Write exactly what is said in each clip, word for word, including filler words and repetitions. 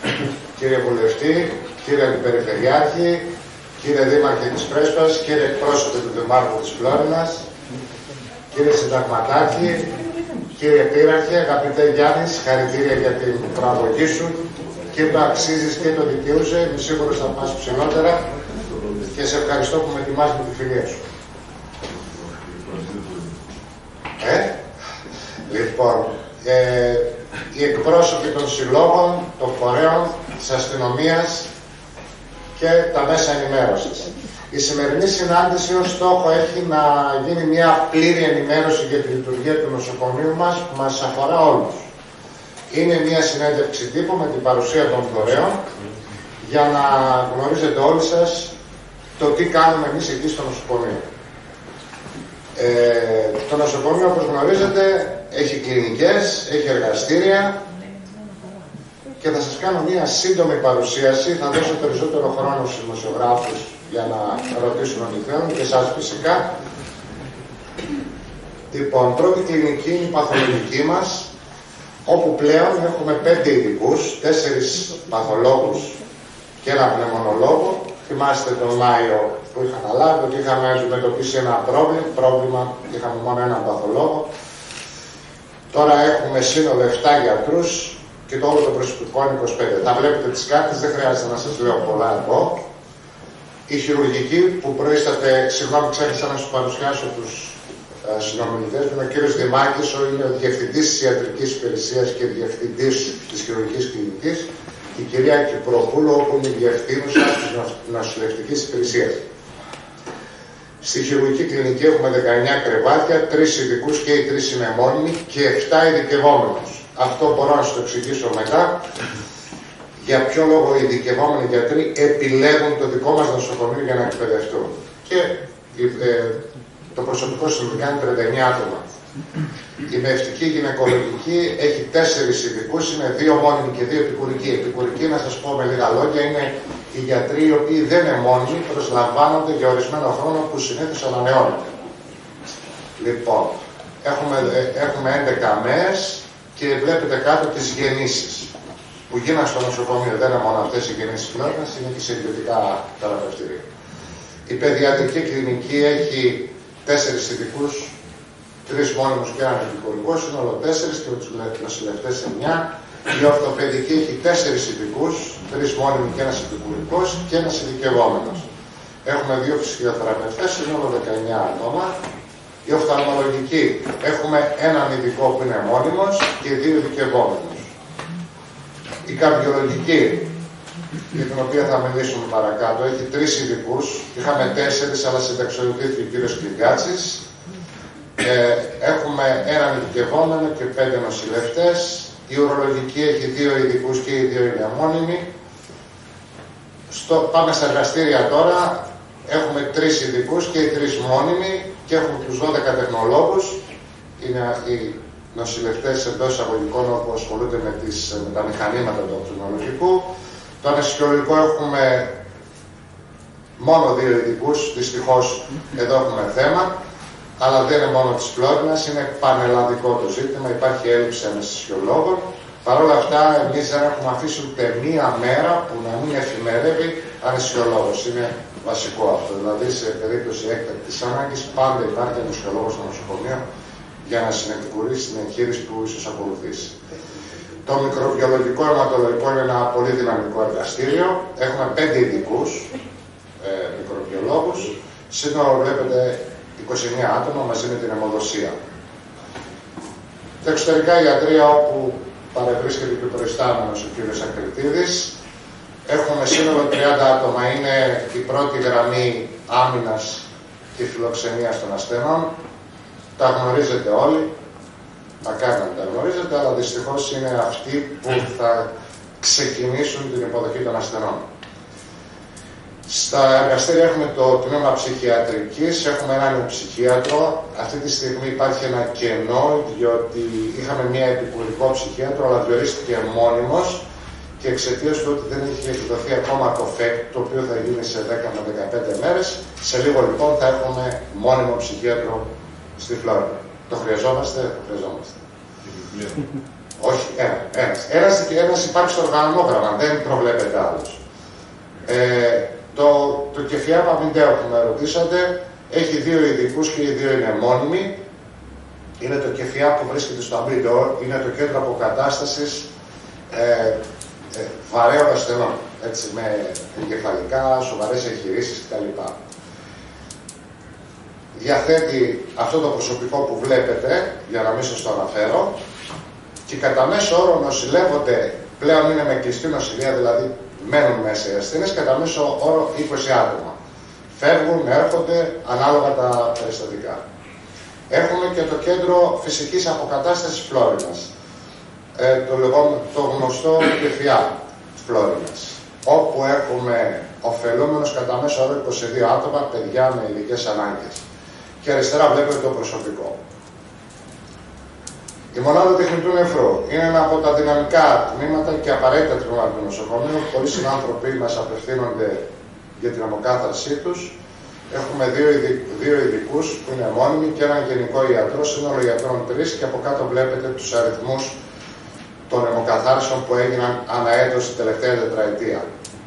κύριε Βουλευτή, κύριε Περιφερειάρχη, κύριε Δήμαρχε της Πρέσπας, κύριε εκπρόσωπε του Δημάρχου της Φλόρινας, κύριε Συνταγματάρχη, κύριε Πύραρχε, αγαπητέ Γιάννη, συγχαρητήρια για την προαγωγή σου και το αξίζεις και το δικαιούσε. Είμαι σίγουρος θα πας ψηλότερα και σε ευχαριστώ που με τιμάς με τη φιλία σου. Ε? Λοιπόν, ε, οι εκπρόσωποι των συλλόγων, των φορέων, της αστυνομίας και τα μέσα ενημέρωσης. Η σημερινή συνάντηση ως στόχο έχει να γίνει μια πλήρη ενημέρωση για τη λειτουργία του νοσοκομείου μας που μας αφορά όλους. Είναι μια συνέντευξη τύπου με την παρουσία των φορέων για να γνωρίζετε όλοι σας το τι κάνουμε εμείς εκεί στο νοσοκομείο. Ε, το νοσοκομείο, όπως γνωρίζετε, έχει κλινικές, έχει εργαστήρια και θα σας κάνω μια σύντομη παρουσίαση. Θα δώσω περισσότερο χρόνο στους δημοσιογράφους για να ρωτήσουν ό,τι θέλουν και εσάς φυσικά. Λοιπόν, πρώτη κλινική είναι η παθολογική μας, όπου πλέον έχουμε πέντε ειδικούς, τέσσερις παθολόγους και ένα πνευμονολόγο. Θυμάστε τον Μάιο που είχα αναλάβει ότι είχαμε αντιμετωπίσει ένα πρόβλημα, πρόβλημα και είχαμε μόνο έναν παθολόγο. Τώρα έχουμε σύνολο επτά γιατρούς και το όλο το προσωπικό είναι είκοσι πέντε. Θα βλέπετε τις κάρτες, δεν χρειάζεται να σας λέω πολλά εδώ. Η χειρουργική που προείσταται, συγγνώμη ξέχασα να σου παρουσιάσω τους ε, συνομιλητές μου, ο κύριος Δημάκης, είναι ο διευθυντής της ιατρικής υπηρεσίας και διευθυντής της χειρουργικής κλινικής, η κυρία Κυπροπούλου, όπου είναι η διευθύνουσα της νοσηλευτικής υπηρεσίας. Στη χειρουργική κλινική έχουμε δεκαεννιά κρεβάτια, τρεις ειδικούς και οι τρεις είναι μόνιμοι και επτά ειδικευόμενους. Αυτό μπορώ να σας το εξηγήσω μετά. Για ποιο λόγο οι ειδικευόμενοι γιατροί επιλέγουν το δικό μας νοσοκομείο για να εκπαιδευτούν. Και ε, το προσωπικό συνολικά είναι τριάντα εννιά άτομα. Η μευτική γυναικολογική έχει τέσσερις ειδικούς, είναι δύο μόνιμοι και δύο επικουρικοί. Επικουρικοί, να σας πω με λίγα λόγια, είναι οι γιατροί οι οποίοι δεν είναι μόνιμοι, προσλαμβάνονται για ορισμένο χρόνο που συνήθως ανανεώνεται. Λοιπόν, έχουμε, έχουμε έντεκα ΜΕΕΣ και βλέπετε κάτω τις γεννήσεις που γίνανε στο νοσοκομείο. Δεν είναι μόνο αυτές οι γεννήσεις Φλόρινας, είναι και σε ιδιωτικά θεραπευτήρια. Η παιδιατρική κλινική έχει τέσσερις ειδικούς, τρεις μόνιμους και έναν επικουρικό, σύνολο τέσσερις και τους νοσηλευτές εννιά. Η ορθοπαιδική έχει τέσσερις ειδικούς, τρεις μόνιμοι και ένας επικουρικός και ένας ειδικευόμενος. Έχουμε δύο φυσιοθεραπευτές, σύνολο δεκαεννιά άτομα. Η οφθαλμολογική έχουμε έναν ειδικό που είναι μόνιμος και δύο ειδικευόμενους. Η καρδιολογική, για την οποία θα μιλήσουμε παρακάτω, έχει τρεις ειδικούς. Είχαμε τέσσερις, αλλά συνταξιοδοτήθηκε ο κύριος Κλιγκάτσης. Ε, έχουμε έναν ειδικευόμενο και πέντε νοσηλευτές. Η ουρολογική έχει δύο ειδικούς και οι δύο είναι μόνιμοι. Στο, πάμε στα εργαστήρια τώρα. Έχουμε τρεις ειδικούς και οι τρεις μόνιμοι και έχουμε τους δώδεκα τεχνολόγους. Είναι οι νοσηλευτές εντός εισαγωγικών που ασχολούνται με, τις, με τα μηχανήματα του οπτικολογικού. Το αναισθησιολογικό έχουμε μόνο δύο ειδικούς. Δυστυχώς εδώ έχουμε θέμα. Αλλά δεν είναι μόνο της Φλόρινας, είναι πανελλαδικό το ζήτημα, υπάρχει έλλειψη αναισθησιολόγων. Παρ' όλα αυτά, εμείς δεν έχουμε αφήσει ούτε μία μέρα που να μην εφημερεύει αναισθησιολόγος. Είναι βασικό αυτό. Δηλαδή, σε περίπτωση έκτακτης ανάγκης, πάντα υπάρχει αναισθησιολόγος στο νοσοκομείο για να συνεκουρήσει την εγχείρηση που ίσως ακολουθήσει. Το μικροβιολογικό αιματολογικό είναι ένα πολύ δυναμικό εργαστήριο. Έχουμε πέντε ειδικούς ε, μικροβιολόγους. Σύνολο βλέπετε είκοσι εννιά άτομα μαζί με την αιμοδοσία. Τα εξωτερικά ιατρεία, όπου παρευρίσκεται και ο προϊστάμενος ο κ. Ακριτίδης, έχουμε σύνολο τριάντα άτομα. Είναι η πρώτη γραμμή άμυνας και φιλοξενίας των ασθενών. Τα γνωρίζετε όλοι, μακάρι να τα γνωρίζετε, αλλά δυστυχώς είναι αυτοί που θα ξεκινήσουν την υποδοχή των ασθενών. Στα εργαστήρια έχουμε το τμήμα ψυχιατρικής, έχουμε έναν ψυχίατρο. Αυτή τη στιγμή υπάρχει ένα κενό, διότι είχαμε μια επικουρικό ψυχίατρο, αλλά διορίστηκε μόνιμος και εξαιτίας του ότι δεν έχει εκδοθεί ακόμα το ΦΕΚ, το οποίο θα γίνει σε δέκα με δεκαπέντε μέρες. Σε λίγο λοιπόν θα έχουμε μόνιμο ψυχίατρο στη Φλόρινα. Το χρειαζόμαστε, το χρειαζόμαστε. Όχι, ένα. Ένας. Ένας και ένας υπάρχει στο οργανόγραμμα, δεν προβλέπεται άλλος. Ε, το, το ΚΕΦΙΑ Παπιντέο που με ρωτήσατε, έχει δύο ειδικούς και οι δύο είναι μόνιμοι. Είναι το ΚΕΦΙΑ που βρίσκεται στο Αμπίντο, είναι το κέντρο αποκατάστασης ε, ε, βαρέων ασθενών, έτσι, με εγκεφαλικά, σοβαρές εγχειρήσεις κτλ. Διαθέτει αυτό το προσωπικό που βλέπετε, για να μην σας το αναφέρω, και κατά μέσο όρο νοσηλεύονται, πλέον είναι με κλειστή νοσηλεία, δηλαδή μένουν μέσα οι ασθενείς, κατά μέσο όρο είκοσι άτομα. Φεύγουν, έρχονται, ανάλογα τα περιστατικά. Έχουμε και το κέντρο φυσικής αποκατάστασης Φλόρινας, ε, το, λεγόμενο, το γνωστό ΚΕΦΙΑ Φλόρινας, όπου έχουμε ωφελούμενος κατά μέσο όρο είκοσι δύο άτομα, παιδιά με ειδικές ανάγκες. Και αριστερά βλέπετε το προσωπικό. Η μονάδα τεχνητού νεφρού είναι ένα από τα δυναμικά τμήματα και απαραίτητα τμήματα του νοσοκομείου. Πολλοί συνάνθρωποι μας απευθύνονται για την αποκάθαρσή τους. Έχουμε δύο, ειδι... δύο ειδικούς που είναι μόνιμοι και έναν γενικό ιατρό, σύνολο ιατρών τρεις, και από κάτω βλέπετε τους αριθμούς των αιμοκαθάρισεων που έγιναν ανά έτος την τελευταία τετραετία.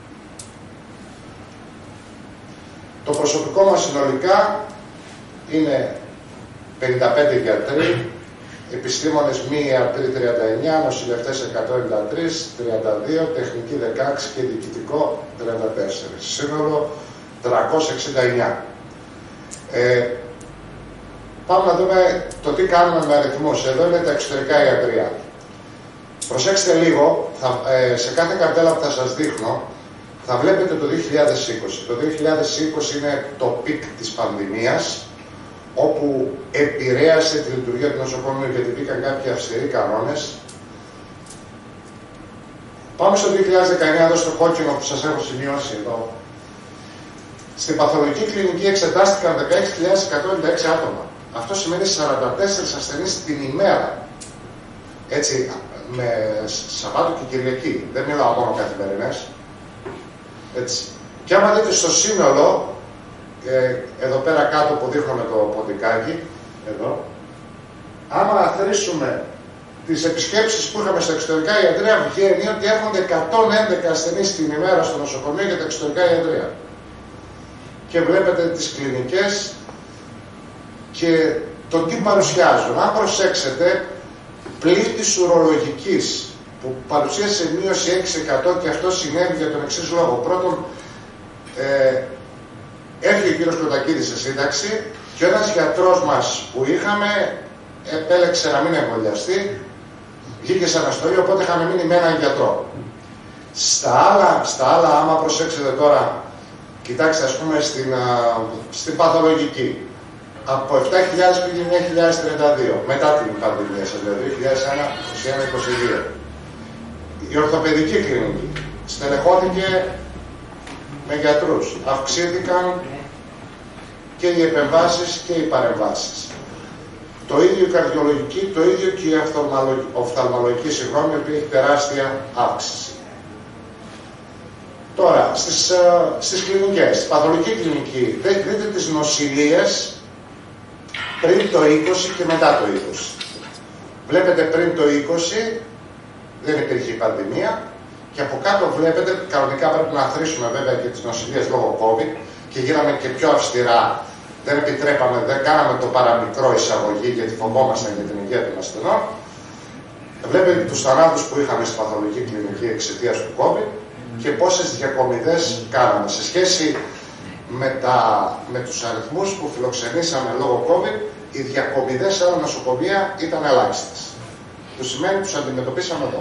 Το προσωπικό μας συνολικά είναι πενήντα πέντε γιατροί, επιστήμονες μη ιατροί τριάντα εννιά, νοσηλευτές εκατόν ενενήντα τρία, τριάντα δύο, τεχνική δεκαέξι και διοικητικό τριάντα τέσσερα. Σύνολο τριακόσια εξήντα εννιά. Ε, πάμε να δούμε το τι κάνουμε με αριθμούς. Εδώ είναι τα εξωτερικά ιατρεία. Προσέξτε λίγο, θα, ε, σε κάθε καρτέλα που θα σας δείχνω, θα βλέπετε το δύο χιλιάδες είκοσι. Το δύο χιλιάδες είκοσι είναι το πικ της πανδημίας, όπου επηρέασε τη λειτουργία του νοσοκομείου γιατί μπήκαν κάποιοι αυστηροί κανόνες. Πάμε στο δύο χιλιάδες δεκαεννιά, εδώ στο κόκκινο που σας έχω σημειώσει εδώ. Στην παθολογική κλινική εξετάστηκαν δεκαέξι χιλιάδες εκατόν ενενήντα έξι άτομα. Αυτό σημαίνει σαράντα τέσσερις ασθενείς την ημέρα. Έτσι, με Σαββάτο και Κυριακή. Δεν μιλάω μόνο καθημερινές. Έτσι. Και άμα δείτε στο σύνολο, ε, εδώ πέρα κάτω που δείχνω με το ποντικάκι, εδώ, άμα αθροίσουμε τις επισκέψεις που είχαμε στα εξωτερικά ιατρεία, βγαίνει ότι έρχονται εκατόν έντεκα ασθενείς την ημέρα στο νοσοκομείο για τα εξωτερικά ιατρεία. Και βλέπετε τις κλινικές και το τι παρουσιάζουν. Αν προσέξετε, πλήτης ουρολογικής που παρουσίασε μείωση έξι τοις εκατό, και αυτό συνέβη για τον εξής λόγο. Πρώτον, ε, έφυγε ο κύριος Κοτακίδης σε σύνταξη και ένας γιατρός μας που είχαμε επέλεξε να μην εμβολιαστεί, βγήκε σε αναστολή, οπότε είχαμε μείνει με έναν γιατρό. Στα άλλα, στα άλλα, άμα προσέξετε τώρα, κοιτάξτε, ας πούμε, στην, α, στην παθολογική. Από επτά χιλιάδες πήγε εννιά χιλιάδες τριάντα δύο, μετά την πανδημία σας, δηλαδή δύο χιλιάδες ένα, είκοσι ένα, είκοσι δύο. Η ορθοπαιδική κλινική στελεχώθηκε με γιατρούς. Αυξήθηκαν και οι επεμβάσεις και οι παρεμβάσεις. Το ίδιο η καρδιολογική, το ίδιο και η οφθαλμολογική, συγγνώμη, η οποία έχει τεράστια αύξηση. Τώρα, στις, στις κλινικές, στην παθολογική κλινική, δείτε τις νοσηλίες πριν το είκοσι και μετά το είκοσι. Βλέπετε πριν το είκοσι δεν υπήρχε η πανδημία και από κάτω βλέπετε, κανονικά πρέπει να αθροίσουμε βέβαια και τις νοσηλίες λόγω COVID και γίναμε και πιο αυστηρά. Δεν επιτρέπαμε, δεν κάναμε το παραμικρό εισαγωγή γιατί φοβόμασταν για την υγεία των ασθενών. Βλέπετε τους θανάτους που είχαμε στην παθολογική κλινική εξαιτίας του COVID και πόσες διακομιδές κάναμε. Σε σχέση με, τα, με τους αριθμούς που φιλοξενήσαμε λόγω COVID, οι διακομιδές σε άλλα νοσοκομεία ήταν ελάχιστες. Το σημαίνει τους αντιμετωπίσαμε εδώ.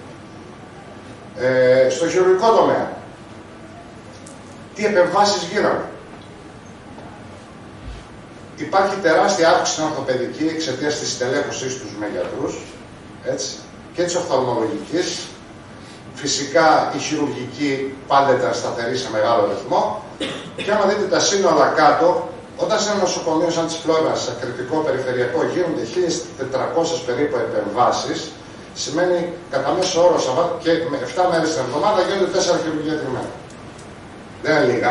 Ε, στο χειρουργικό τομέα, τι επεμβάσεις γίνανε. Υπάρχει τεράστια αύξηση στην ορθοπαιδική εξαιτίας της στελέχωσής τους με γιατρούς, έτσι, και της οφθαλμολογικής. Φυσικά η χειρουργική πάντα ήταν σταθερή σε μεγάλο ρυθμό. Και άμα δείτε τα σύνολα κάτω, όταν σε ένα νοσοκομείο σαν της Φλόρινας, σε κριτικό περιφερειακό, γίνονται χίλιες τετρακόσιες περίπου επεμβάσεις, σημαίνει κατά μέσο όρο Σαββάτο και με επτά μέρες την εβδομάδα γίνονται τέσσερα χειρουργία την ημέρα. Δεν είναι λίγα.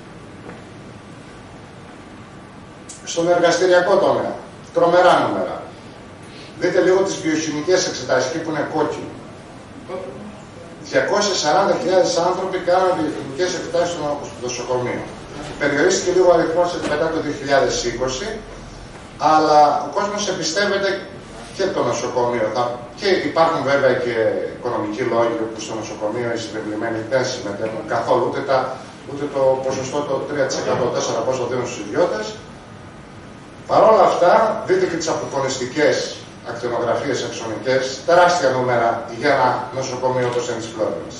Στον εργαστηριακό τομέα, τρομερά νούμερα. Δείτε λίγο τις βιοχημικές εξετάσεις εκεί που είναι κόκκινο. διακόσιες σαράντα χιλιάδες άνθρωποι κάνουν διεθνικές εκτάσεις στο νοσοκομείο. Περιορίστηκε λίγο ο αριθμός μετά το δύο χιλιάδες είκοσι, αλλά ο κόσμος εμπιστεύεται και το νοσοκομείο. Και υπάρχουν βέβαια και οικονομικοί λόγοι που στο νοσοκομείο οι συντευλημένοι δεν συμμετέχουν καθόλου, ούτε, τα, ούτε το ποσοστό το τρία τοις εκατό, τέσσερα τοις εκατό πόσο δίνουν στους ιδιώτες. Παρ' όλα αυτά, δείτε και τις αποκονιστικές ακτινογραφίες αξονικές, τεράστια νούμερα για ένα νοσοκομείο όπως είναι της Φλόρινας.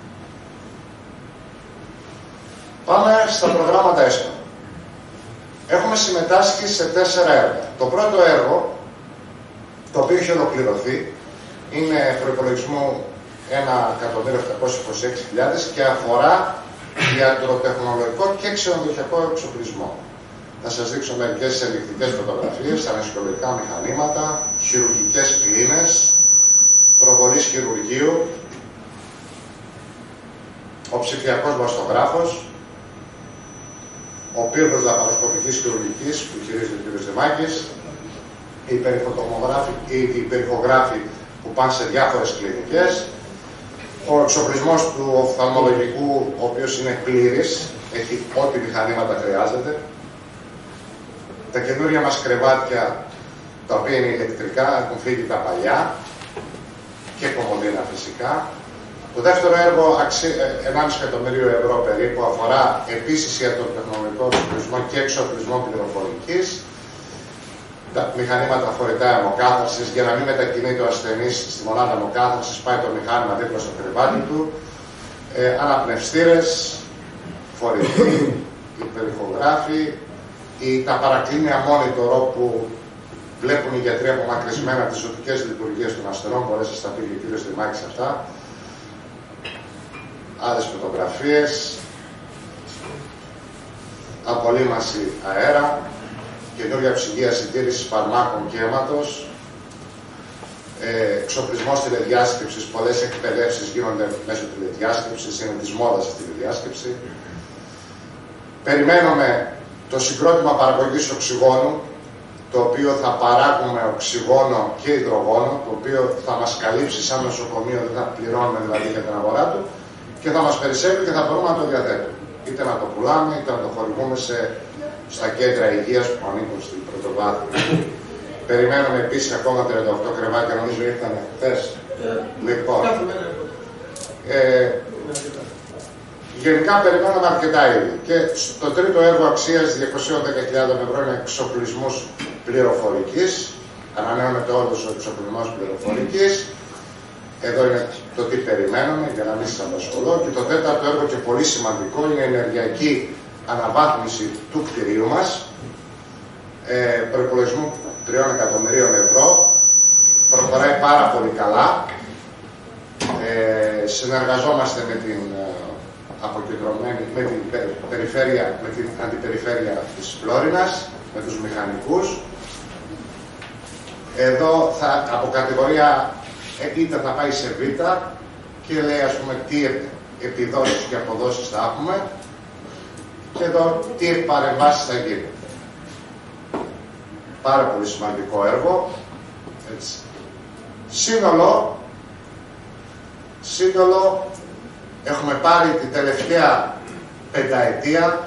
Πάμε στα προγράμματα ΕΣΠΑ. Έχουμε συμμετάσχει σε τέσσερα έργα. Το πρώτο έργο, το οποίο έχει ολοκληρωθεί, είναι προϋπολογισμού ένα εκατομμύριο επτακόσιες είκοσι έξι χιλιάδες και αφορά ιατροτεχνολογικό και ξενοδοχειακό εξοπλισμό. Θα σας δείξω μερικές ενδεικτικές φωτογραφίες, ανασυλλογικά μηχανήματα, χειρουργικές κλίνες, προβολής χειρουργείου, ο ψηφιακός μαστογράφος, ο πύργος λαπαροσκοπικής χειρουργικής που χειρίζεται ο κ. Δημάκης, οι οι περιχογράφοι που πάνε σε διάφορες κλινικές, ο εξοπλισμός του οφθαλμολογικού, ο οποίος είναι πλήρης, έχει ό,τι μηχανήματα χρειάζεται, τα καινούργια μας κρεβάτια, τα οποία είναι ηλεκτρικά, έχουν φύγει τα παλιά και κομμωδίνα φυσικά. Το δεύτερο έργο, ενάμιση εκατομμύριο ευρώ περίπου, αφορά επίσης ιατροτεχνολογικό εξοπλισμό και εξοπλισμό πληροφορικής, τα μηχανήματα φορητά αιμοκάθαρσης, για να μην μετακινείται ο ασθενής στη μονάδα αιμοκάθαρσης, πάει το μηχάνημα δίπλα στο κρεβάτι του, ε, αναπνευστήρες, φορητοί, υπερηχογράφοι, ή τα παρακλίνια μόνιτορο που βλέπουν οι γιατροί απομακρυσμένα τις ζωτικές λειτουργίες των ασθενών, πολλές σας τα πήγε ο κ. Δημάκης αυτά. Άλλες φωτογραφίες, απολύμαση αέρα, καινούργια ψυγεία συντήρησης φαρμάκων και αίματος, ε, εξοπλισμός τηλεδιάσκεψης, πολλές εκπαιδεύσεις γίνονται μέσω τηλεδιάσκεψης, είναι της μόδας αυτή η τηλεδιάσκεψη. Περιμένουμε το συγκρότημα παραγωγής οξυγόνου, το οποίο θα παράγουμε οξυγόνο και υδρογόνο, το οποίο θα μας καλύψει σαν νοσοκομείο, δεν θα πληρώνουμε δηλαδή για την αγορά του, και θα μας περισσεύει και θα μπορούμε να το διαθέτουμε. Είτε να το πουλάμε, είτε να το χορηγούμε σε, στα κέντρα υγείας που ανήκουν στην πρωτοβάθμια. Περιμένουμε επίσης ακόμα τριάντα οκτώ κρεβάτια, νομίζω ήρθαν χθες. Yeah. Λοιπόν, ε, γενικά περιμένουμε αρκετά ήδη. Και στο τρίτο έργο αξίας διακόσιες δέκα χιλιάδες ευρώ είναι εξοπλισμούς πληροφορικής. Ανανεώνεται όλος ο εξοπλισμός πληροφορικής. Εδώ είναι το τι περιμένουμε, για να μην σας απασχολώ. Και το τέταρτο έργο και πολύ σημαντικό είναι η ενεργειακή αναβάθμιση του κτηρίου μας. Ε, προϋπολογισμού τριών εκατομμυρίων ευρώ. Προχωράει πάρα πολύ καλά. Ε, συνεργαζόμαστε με την αποκεντρωμένη, με την περιφέρεια, με την αντιπεριφέρεια της Φλόρινας, με τους μηχανικούς. Εδώ θα, από κατηγορία είτε θα πάει σε Β και λέει ας πούμε τι επιδόσεις και αποδόσεις θα έχουμε και εδώ τι παρεμβάσεις θα γίνουν. Πάρα πολύ σημαντικό έργο. Έτσι. Σύνολο, σύνολο έχουμε πάρει την τελευταία πενταετία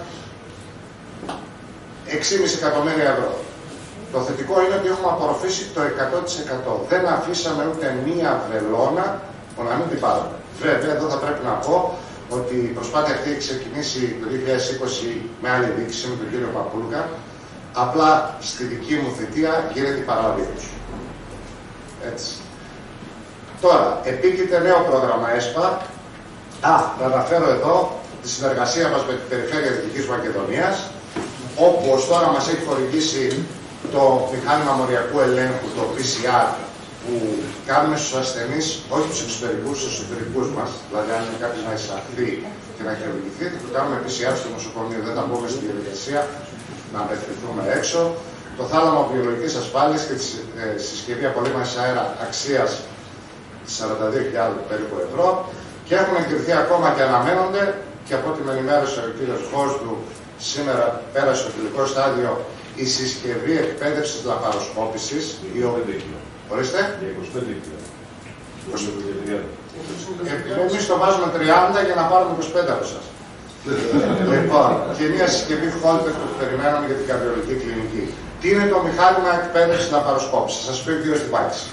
έξι κόμμα πέντε εκατομμύρια ευρώ. Το θετικό είναι ότι έχουμε απορροφήσει το εκατό τοις εκατό. Δεν αφήσαμε ούτε μία βελόνα που να μην την πάρουμε. Βέβαια, εδώ θα πρέπει να πω ότι η προσπάθεια αυτή έχει ξεκινήσει το δύο χιλιάδες είκοσι με άλλη διοίκηση, με τον κύριο Παπούλκα. Απλά στη δική μου θητεία γίνεται η παραδείγματος. Έτσι. Τώρα, επίκειται νέο πρόγραμμα ΕΣΠΑ. Α, να αναφέρω εδώ τη συνεργασία μας με την Περιφέρεια Δυτικής Μακεδονίας, όπου ως τώρα μας έχει χορηγήσει το μηχάνημα μοριακού ελέγχου, το πι σι αρ, που κάνουμε στους ασθενείς, όχι τους εξωτερικούς, στους εσωτερικούς μας. Δηλαδή, αν είναι κάποιος να εισαχθεί και να χειρουργηθεί, θα το κάνουμε πι σι αρ στο νοσοκομείο. Δεν θα μπούμε στη διαδικασία να απευθυνθούμε έξω. Το θάλαμο βιολογικής ασφάλειας και τη ε, συσκευή απολύμανσης αέρα αξίας σαράντα δύο χιλιάδες περίπου ευρώ. Και έχουν εγκριθεί ακόμα και αναμένονται, και από ό,τι με ενημέρωσε ο κύριος Χόσδου, σήμερα πέρασε στο τελικό στάδιο η συσκευή εκπαίδευσης λαπαροσκόπησης. Ορίστε. Εμείς το βάζουμε τριάντα για να πάρουμε είκοσι πέντε από εσάς. Λοιπόν, και μια συσκευή Holter που περιμέναμε για την καρδιολογική κλινική. Τι είναι το μηχάνημα εκπαίδευση λαπαροσκόπηση? Θα σας πει δύο Στιβάκης.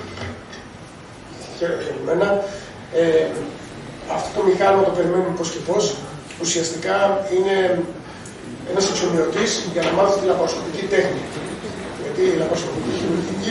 Χαίρετε. Ε, αυτό το μηχάνημα το περιμένουμε πώς και πώς. Ουσιαστικά είναι ένας εξομοιωτής για να μάθει τη λαπαροσκοπική τέχνη. Γιατί η λαπαροσκοπική χειρουργική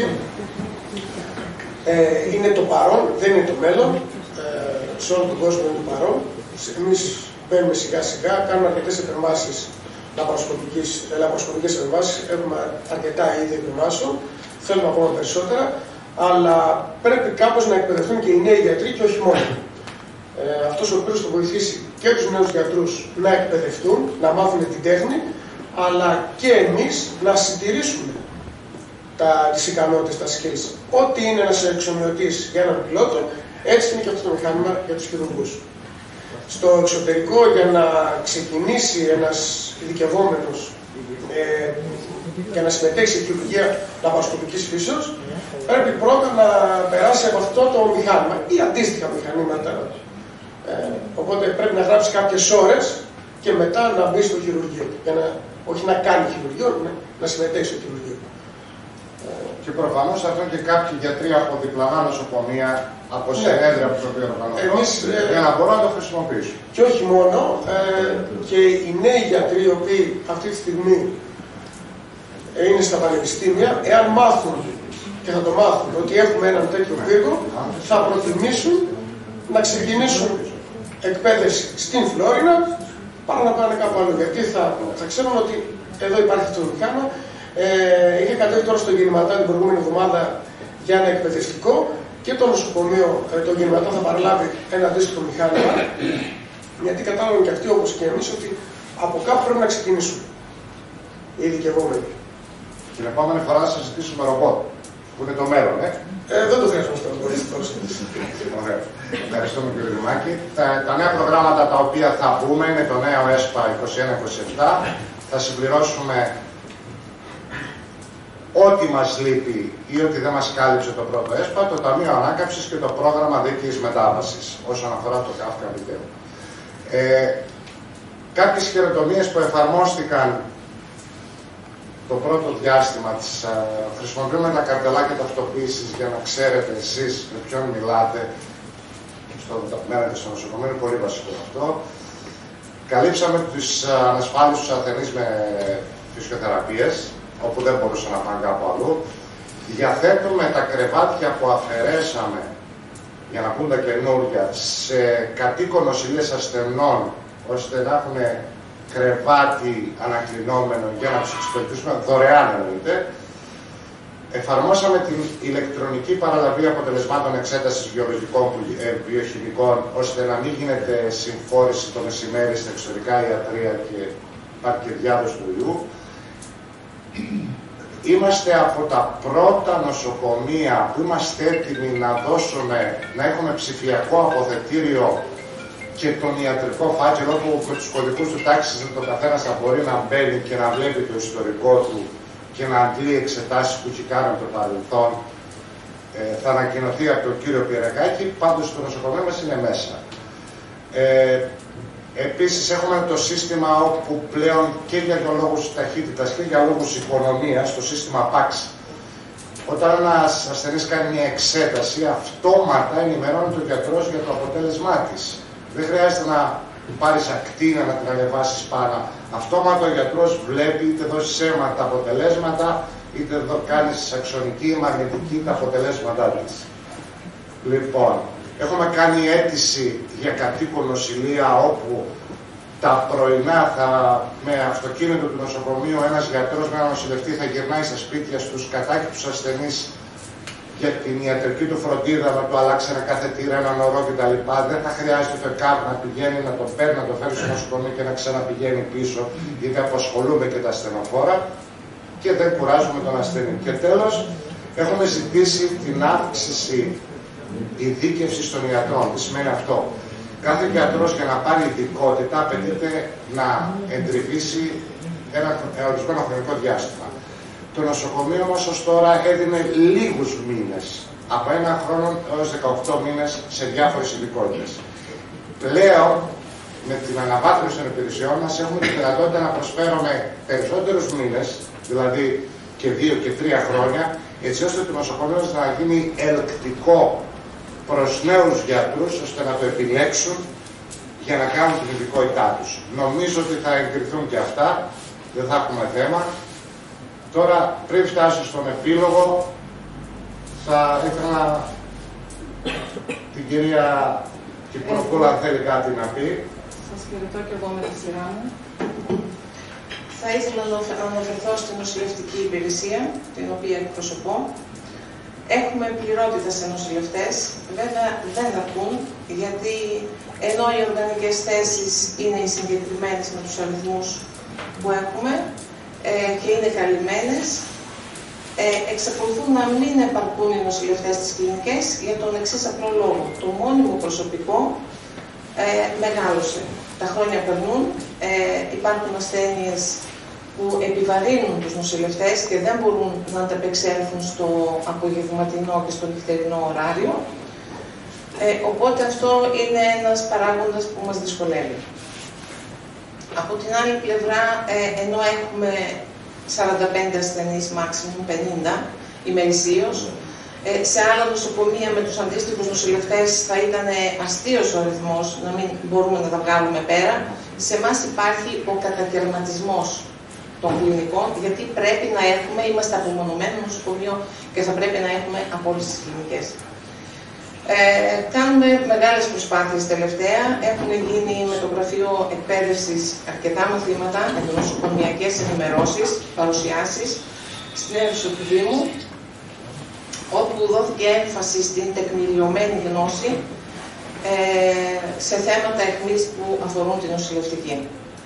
ε, είναι το παρόν, δεν είναι το μέλλον. Ε, σε όλο τον κόσμο είναι το παρόν. Εμείς μπαίνουμε σιγά σιγά, κάνουμε αρκετές επεμβάσεις λαπαροσκοπικές επεμβάσεις. Έχουμε αρκετά είδη επεμβάσεων. Θέλουμε ακόμα περισσότερα. Αλλά πρέπει κάπως να εκπαιδευτούν και οι νέοι γιατροί και όχι μόνο. Ε, αυτός ο οποίος θα βοηθήσει και τους νέους γιατρούς να εκπαιδευτούν, να μάθουν την τέχνη, αλλά και εμείς να συντηρήσουμε τα, τις ικανότητες, τα skills. Ό,τι είναι ένας εξομοιωτής για έναν πιλότο, έτσι είναι και αυτό το μηχάνημα για τους χειρουργούς. Στο εξωτερικό, για να ξεκινήσει ένας ειδικευόμενος ε, για να συμμετέχει σε χειρουργία λαπαροσκοπικής φύσεως, πρέπει πρώτα να περάσει από αυτό το μηχάνημα ή αντίστοιχα μηχανήματα. Ε, οπότε πρέπει να γράψει κάποιες ώρες και μετά να μπει στο χειρουργείο. Για να, όχι να κάνει χειρουργείο, να, να συμμετέχει στο χειρουργείο. Και προφανώς αυτό και κάποιοι γιατροί από διπλανά νοσοκομεία, από συνέδρια που το οποίο οργανώνουν, για να μπορούν να το χρησιμοποιήσουν. Και όχι μόνο, ε, και οι νέοι γιατροί, οι οποίοι αυτή τη στιγμή είναι στα πανεπιστήμια, εάν μάθουν και θα το μάθουν ότι έχουμε έναν τέτοιο πύργο, θα προτιμήσουν να ξεκινήσουν εκπαίδευση στην Φλόρινα παρά να πάνε κάπου αλλού. Γιατί θα, θα ξέρουν ότι εδώ υπάρχει αυτό το μηχάνημα. Ε, είχε κατέβει τώρα στο Γεννηματά την προηγούμενη εβδομάδα για ένα εκπαιδευτικό και το νοσοκομείο, ε, το Γεννηματά θα παραλάβει ένα αντίστοιχο μηχάνημα. Γιατί κατάλαβαν και αυτοί όπως και εμείς ότι από κάπου πρέπει να ξεκινήσουν οι ειδικευόμενοι. Την επόμενη φορά θα συζητήσουμε ρομπότ, που είναι το μέλλον, ε. ε δεν το χρειαζόμαστε ρομπότ. Ωραία. Ευχαριστούμε κύριε Δημάκη. Τα, τα νέα προγράμματα τα οποία θα πούμε είναι το νέο ΕΣΠΑ είκοσι ένα είκοσι επτά. Θα συμπληρώσουμε ό,τι μας λείπει ή ό,τι δεν μας κάλυψε το πρώτο ΕΣΠΑ, το Ταμείο Ανάκαμψης και το πρόγραμμα δίκαιης μετάβασης, όσον αφορά το ΚΑΦΚΑ Βιτέο. Ε, κάποιες χειροτομίες που εφαρμόστηκαν το πρώτο διάστημα της, α, χρησιμοποιούμε τα καρτελάκια ταυτοποίησης για να ξέρετε εσείς με ποιον μιλάτε στο μένετε στο νοσοκομείο, είναι πολύ βασικό αυτό. Καλύψαμε τους ανασφάλιστους ασθενείς με φυσιοθεραπείες, όπου δεν μπορούσαν να πάνε κάπου αλλού. Διαθέτουμε τα κρεβάτια που αφαιρέσαμε, για να πούν τα καινούργια, σε κατοίκων νοσηλείες ασθενών, ώστε να έχουν κρεβάτι ανακλεινόμενο για να τους εξυπηρετήσουμε δωρεάν εννοείται. Εφαρμόσαμε την ηλεκτρονική παραλαβή αποτελεσμάτων εξέτασης βιολογικών, ε, βιοχημικών, ώστε να μην γίνεται συμφόρηση το μεσημέρι στα εξωτερικά ιατρεία και υπάρχει και διάδοση του ιού. Είμαστε από τα πρώτα νοσοκομεία που είμαστε έτοιμοι να δώσουμε, να έχουμε ψηφιακό αποθετήριο και τον ιατρικό φάκελο που με τους κωδικούς του τάξης το καθένας θα μπορεί να μπαίνει και να βλέπει το ιστορικό του και να αντλεί εξετάσεις που έχει κάνει από το παρελθόν. Ε, θα ανακοινωθεί από τον κύριο Πυρακάκη, πάντως το νοσοκομείο μας είναι μέσα. Ε, Επίσης έχουμε το σύστημα όπου πλέον και για λόγους ταχύτητας και για λόγους οικονομίας, το σύστημα παξ, όταν ένας ασθενής κάνει μια εξέταση, αυτόματα ενημερώνει τον γιατρός για το αποτέλεσμά της. Δεν χρειάζεται να πάρεις ακτίνα, να την ανεβάσεις πάνω. Αυτόματα ο γιατρός βλέπει, είτε δώσει αίμα τα αποτελέσματα, είτε εδώ κάνεις αξονική ή μαγνητική τα αποτελέσματά της. Λοιπόν, έχουμε κάνει αίτηση για κατοίκον νοσηλεία όπου τα πρωινά θα, με αυτοκίνητο του νοσοκομείου ένας γιατρός με ένα νοσηλευτή θα γυρνάει στα σπίτια στους κατάκητους ασθενείς για την ιατρική του φροντίδα, να του αλλάξει ένα καθετήρα, ένα νερό κτλ. Δεν θα χρειάζεται το ΕΚΑΒ να πηγαίνει, να το παίρνει, να το φέρει στο νοσοκομείο και να ξαναπηγαίνει πίσω, γιατί απασχολούμε και τα ασθενοφόρα και δεν κουράζουμε τον ασθενή. Και τέλος, έχουμε ζητήσει την αύξηση ειδίκευσης των ιατρών. Τι σημαίνει αυτό? Κάθε γιατρός για να πάρει ειδικότητα απαιτείται να εντρυφήσει ένα ορισμένο χρονικό διάστημα. Το νοσοκομείο μας ως τώρα έδινε λίγους μήνες από ένα χρόνο έως δεκαοκτώ μήνες σε διάφορες ειδικότητες. Πλέον, με την αναβάθμιση των υπηρεσιών μας, έχουμε τη δυνατότητα να προσφέρουμε περισσότερους μήνες, δηλαδή και δύο και τρία χρόνια, έτσι ώστε το νοσοκομείο να γίνει ελκτικό προς νέους γιατρούς, ώστε να το επιλέξουν για να κάνουν την ειδικότητά τους. Νομίζω ότι θα εγκριθούν και αυτά, δεν θα έχουμε θέμα. Τώρα, πριν φτάσω στον επίλογο, θα ήθελα την κυρία Κυπροπούλα, αν θέλει κάτι να πει. Σας χαιρετώ και εγώ με τη σειρά μου. Θα ήθελα να αναφερθώ στην νοσηλευτική υπηρεσία, την οποία εκπροσωπώ. Έχουμε πληρότητα σε νοσηλευτές. Βέβαια δεν αρκούν, γιατί ενώ οι οργανικές θέσεις είναι οι συγκεκριμένες με τους αριθμούς που έχουμε ε, και είναι καλυμμένες, ε, εξακολουθούν να μην επαρκούν οι νοσηλευτές στις κλινικές για τον εξής απλό λόγο. Το μόνιμο προσωπικό ε, μεγάλωσε. Τα χρόνια περνούν, ε, υπάρχουν ασθένειες που επιβαρύνουν τους νοσηλευτές και δεν μπορούν να ανταπεξέλθουν στο απογευματινό και στο νυχτερινό ωράριο. Ε, οπότε αυτό είναι ένας παράγοντας που μας δυσκολεύει. Από την άλλη πλευρά, ε, ενώ έχουμε σαράντα πέντε ασθενείς, maximum πενήντα ημερησίως, ε, σε άλλα νοσοκομεία με τους αντίστοιχους νοσηλευτές θα ήταν αστείος ο αριθμός, να μην μπορούμε να τα βγάλουμε πέρα. Σε εμάς υπάρχει ο κατακαιρματισμός των κλινικών, γιατί πρέπει να έχουμε, είμαστε απομονωμένο νοσοκομείο και θα πρέπει να έχουμε από όλες τις κλινικές. Ε, κάνουμε μεγάλες προσπάθειες τελευταία. Έχουν γίνει με το Γραφείο Εκπαίδευσης αρκετά μαθήματα, νοσοκομιακές ενημερώσεις, παρουσιάσεις στην αίθουσα του Δήμου, όπου δόθηκε έμφαση στην τεκμηριωμένη γνώση ε, σε θέματα αιχμής που αφορούν την νοσηλευτική.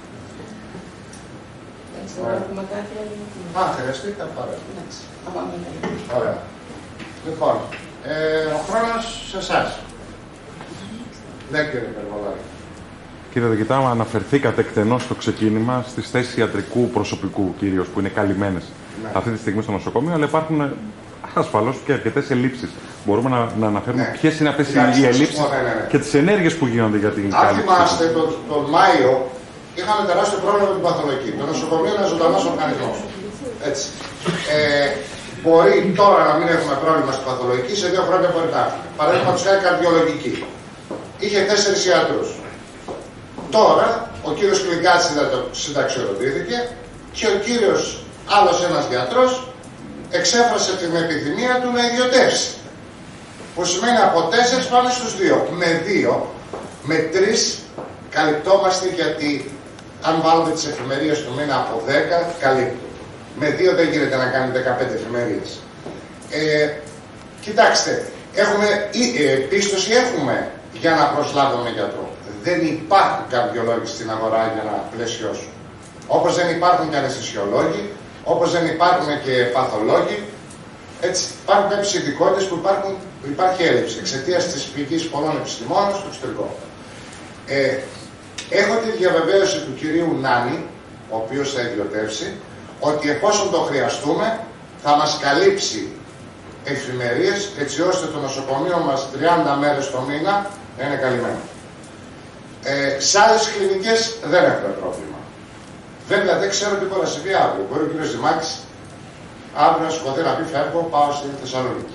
Έχουμε κάτι Α, χρειαστεί, θα πάρω. Εντάξει, θα πάμε. Ωραία. Λοιπόν, ε, ο χρόνος σε εσάς. Ναι, κύριε Περβολάρη. Κύριε Διοικητά, αναφερθήκατε εκτενώς στο ξεκίνημα στις θέσεις ιατρικού προσωπικού, κυρίως, που είναι καλυμμένες ναι. αυτή τη στιγμή στο νοσοκομείο, αλλά υπάρχουν ασφαλώς και αρκετές ελλείψεις. Μπορούμε να, να αναφέρουμε ναι. ποιες είναι αυτές οι ελλείψεις ναι, ναι, ναι. και τις ενέργειες που γίνονται για την κάλυψη. Αν θυμάστε, τον, τον Μάιο είχαμε τεράστιο πρόβλημα με την παθολογική. Το νοσοκομείο είναι ζωντανός οργανισμός. Έτσι. Ε, μπορεί τώρα να μην έχουμε πρόβλημα στην παθολογική, σε δύο χρόνια μπορεί να έχουμε. Παραδείγματος χάρη καρδιολογική. Είχε τέσσερις ιατρούς. Τώρα ο κύριος Κλιγκάτσης συνταξιοδοτήθηκε και ο κύριος άλλος ένας γιατρός εξέφρασε την επιθυμία του να ιδιωτεύσει. Που σημαίνει από τέσσερις πάμε στους δύο. Με δύο, με τρεις καλυπτόμαστε, γιατί αν βάλουμε τις εφημερίες του μήνα από δέκα, καλύπτουν. Με δύο δεν γίνεται να κάνουμε δεκαπέντε εφημερίες. Ε, κοιτάξτε, έχουμε, ε, πίστοση έχουμε για να προσλάβουμε γιατρό. Δεν υπάρχουν καρδιολόγοι στην αγορά για να πλαισιώσουν. Όπως δεν υπάρχουν και αναισθησιολόγοι, όπως δεν υπάρχουν και παθολόγοι. Έτσι, υπάρχουν κάποιες ειδικότητες που υπάρχουν, υπάρχει έλλειψη εξαιτίας της πηγής πολλών επιστημόνων στο εξωτερικό. Ε, έχω τη διαβεβαίωση του κυρίου Νάνη, ο οποίος θα ιδιωτεύσει, ότι εφόσον το χρειαστούμε θα μας καλύψει εφημερίες, έτσι ώστε το νοσοκομείο μας τριάντα μέρες το μήνα να είναι καλυμμένο. Ε, σε άλλες κλινικές δεν έχουμε πρόβλημα. Βέβαια δεν ξέρω τι μπορεί να συμβεί αύριο. Μπορεί ο κ. Δημάκης αύριο να σηκωθεί να πει φεύγω, πάω στην Θεσσαλονίκη.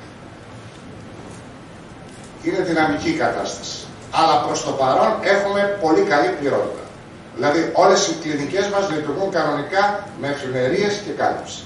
Είναι δυναμική η κατάσταση. Αλλά προς το παρόν έχουμε πολύ καλή πληρότητα. Δηλαδή όλες οι κλινικές μας λειτουργούν κανονικά με εφημερίες και κάλυψη.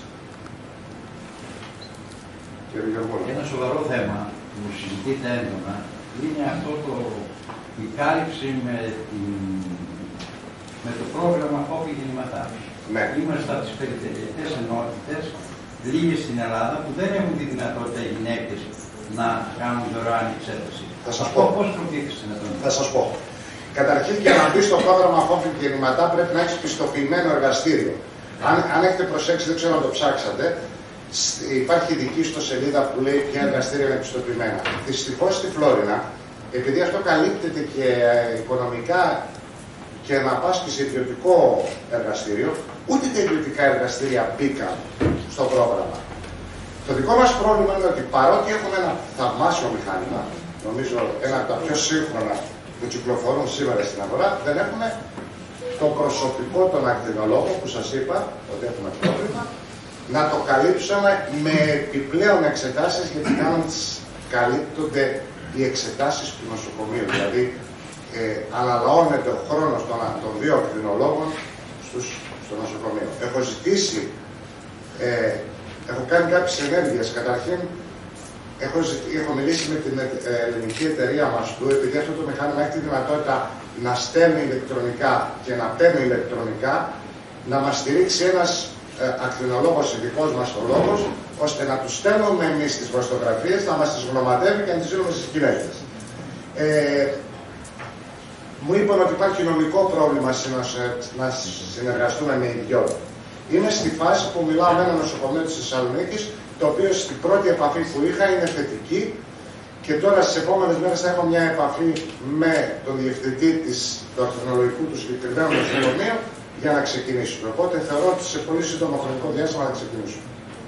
Ένα σοβαρό θέμα που συζητείται έντονα είναι αυτό το, η κάλυψη με, την, με το πρόγραμμα Όφη Γεννηματά. Ναι. Είμαστε από τις περιφερειακές ενότητες, λίγες στην Ελλάδα, που δεν έχουν τη δυνατότητα οι γυναίκες να κάνουν δωρεάν εξέταση. Θα σας πω. Πώς προτίθεστε να τον Θα σας πω. Καταρχήν, για να μπει στο πρόγραμμα Όφη Γεννηματά πρέπει να έχεις πιστοποιημένο εργαστήριο. Αν, αν έχετε προσέξει, δεν ξέρω αν το ψάξατε, υπάρχει ειδική ιστοσελίδα που λέει ποια εργαστήρια είναι επιστοποιημένα. Δυστυχώς στη Φλόρινα, επειδή αυτό καλύπτεται και οικονομικά και να πας και σε ιδιωτικό εργαστήριο, ούτε τα ιδιωτικά εργαστήρια μπήκαν στο πρόγραμμα. Το δικό μας πρόβλημα είναι ότι παρότι έχουμε ένα θαυμάσιο μηχάνημα, νομίζω ένα από τα πιο σύγχρονα που κυκλοφορούν σήμερα στην αγορά, δεν έχουμε το προσωπικό των ακτινολόγων που σας είπα ότι έχουμε πρόβλημα, να το καλύψουμε με επιπλέον εξετάσεις, γιατί κάνουν καλύπτονται οι εξετάσεις του νοσοκομείου. Δηλαδή, ε, αναλαώνεται ο χρόνος των, των δύο ακτινολόγων στους, στο νοσοκομείο. Έχω ζητήσει, ε, έχω κάνει κάποιες ενέργειες. Καταρχήν, έχω, ζητή, έχω μιλήσει με την ε, ελληνική εταιρεία μας του, επειδή αυτό το μηχάνημα έχει τη δυνατότητα να στέλνει ηλεκτρονικά και να παίρνει ηλεκτρονικά, να μας στηρίξει ένας ε, ακτινολόγος, ειδικός μαστολόγος, ώστε να τους στέλνουμε εμείς τις προστογραφίες, να μας τις γνωματεύει και να τις δίνουμε στις γυναίκες. Ε, μου είπαν ότι υπάρχει νομικό πρόβλημα να συνεργαστούμε με ιδιότητα. Είμαι στη φάση που μιλάω με ένα νοσοκομείο της Θεσσαλονίκης, το οποίο στην πρώτη επαφή που είχα είναι θετική και τώρα στις επόμενες μέρες θα έχω μια επαφή με τον διευθυντή της, του ακτινολογικού του συγκεκριμένου νοσοκομείου για να ξεκινήσουμε. Οπότε θεωρώ ότι σε πολύ σύντομο χρονικό διάστημα θα ξεκινήσουμε.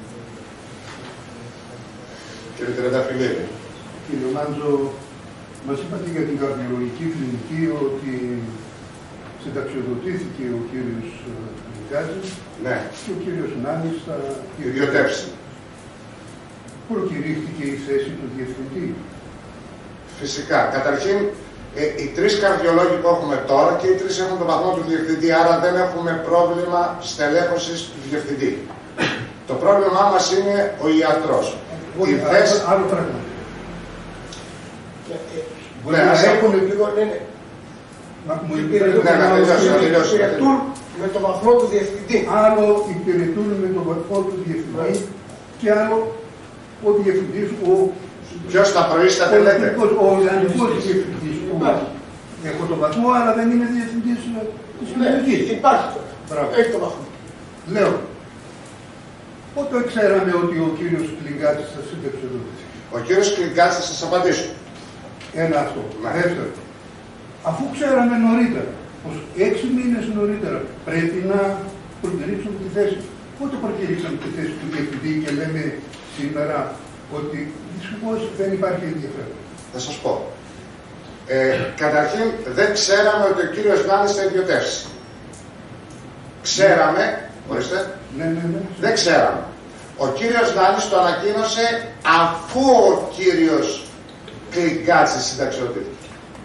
Κύριε Τρενταφυλλίδη. Κύριε Μάντζο, μας είπατε για την καρδιολογική κλινική ότι συνταξιοδοτήθηκε ο κύριος Νικάζης, ναι, και ο κύριος Νάνης θα ιδιωτεύσει. Προκηρύχθηκε η θέση του διευθυντή. Φυσικά. Καταρχήν, ε, οι τρεις καρδιολόγοι που έχουμε τώρα και οι τρεις έχουν τον βαθμό του διευθυντή, άρα δεν έχουμε πρόβλημα στελέχωσης του διευθυντή. Το πρόβλημά μας είναι ο ιατρός. Όχι, η θέση... άλλο πράγμα. Μπορεί να έχουν λίγο, ναι, ναι. Μου υπηρετούν με το βαθμό του διευθυντή. Άλλο υπηρετούν με το βαθμό του διευθυντή και άλλο ο διευθυντής, ο... Ποιος τα προείσταται, λέτε. Ο ιδανικός διευθυντής που έχω το βαθμό, αλλά δεν είναι διευθυντής της συλλογικής. Υπάρχει τώρα. Έχει το βαθμό. Λέω, πότε ξέραμε ότι ο κύριος Κλιγκάτης θα συνταξιοδοτηθεί. Ο κύριος Κλιγκάτης θα σας απαντήσω. Ένα αυτό. Δεύτερο, αφού ξέραμε νωρίτερα, πως έξι μήνες νωρίτερα πρέπει να προκηρύξουμε τη θέση. Πότε προκηρύξαμε τη θέση του διευθυντή και λέμε σήμερα ότι δυστυχώς δεν υπάρχει ενδιαφέρον. Θα σας πω. Ε, καταρχήν δεν ξέραμε ότι ο κύριος Νάνης θα ιδιωτεύσει. Ξέραμε, ορίστε, ναι, ναι, ναι. δεν ξέραμε. Ο κύριος Νάνης το ανακοίνωσε αφού ο κύριος Κλιγκάτσης συνταξιοδοτήθηκε.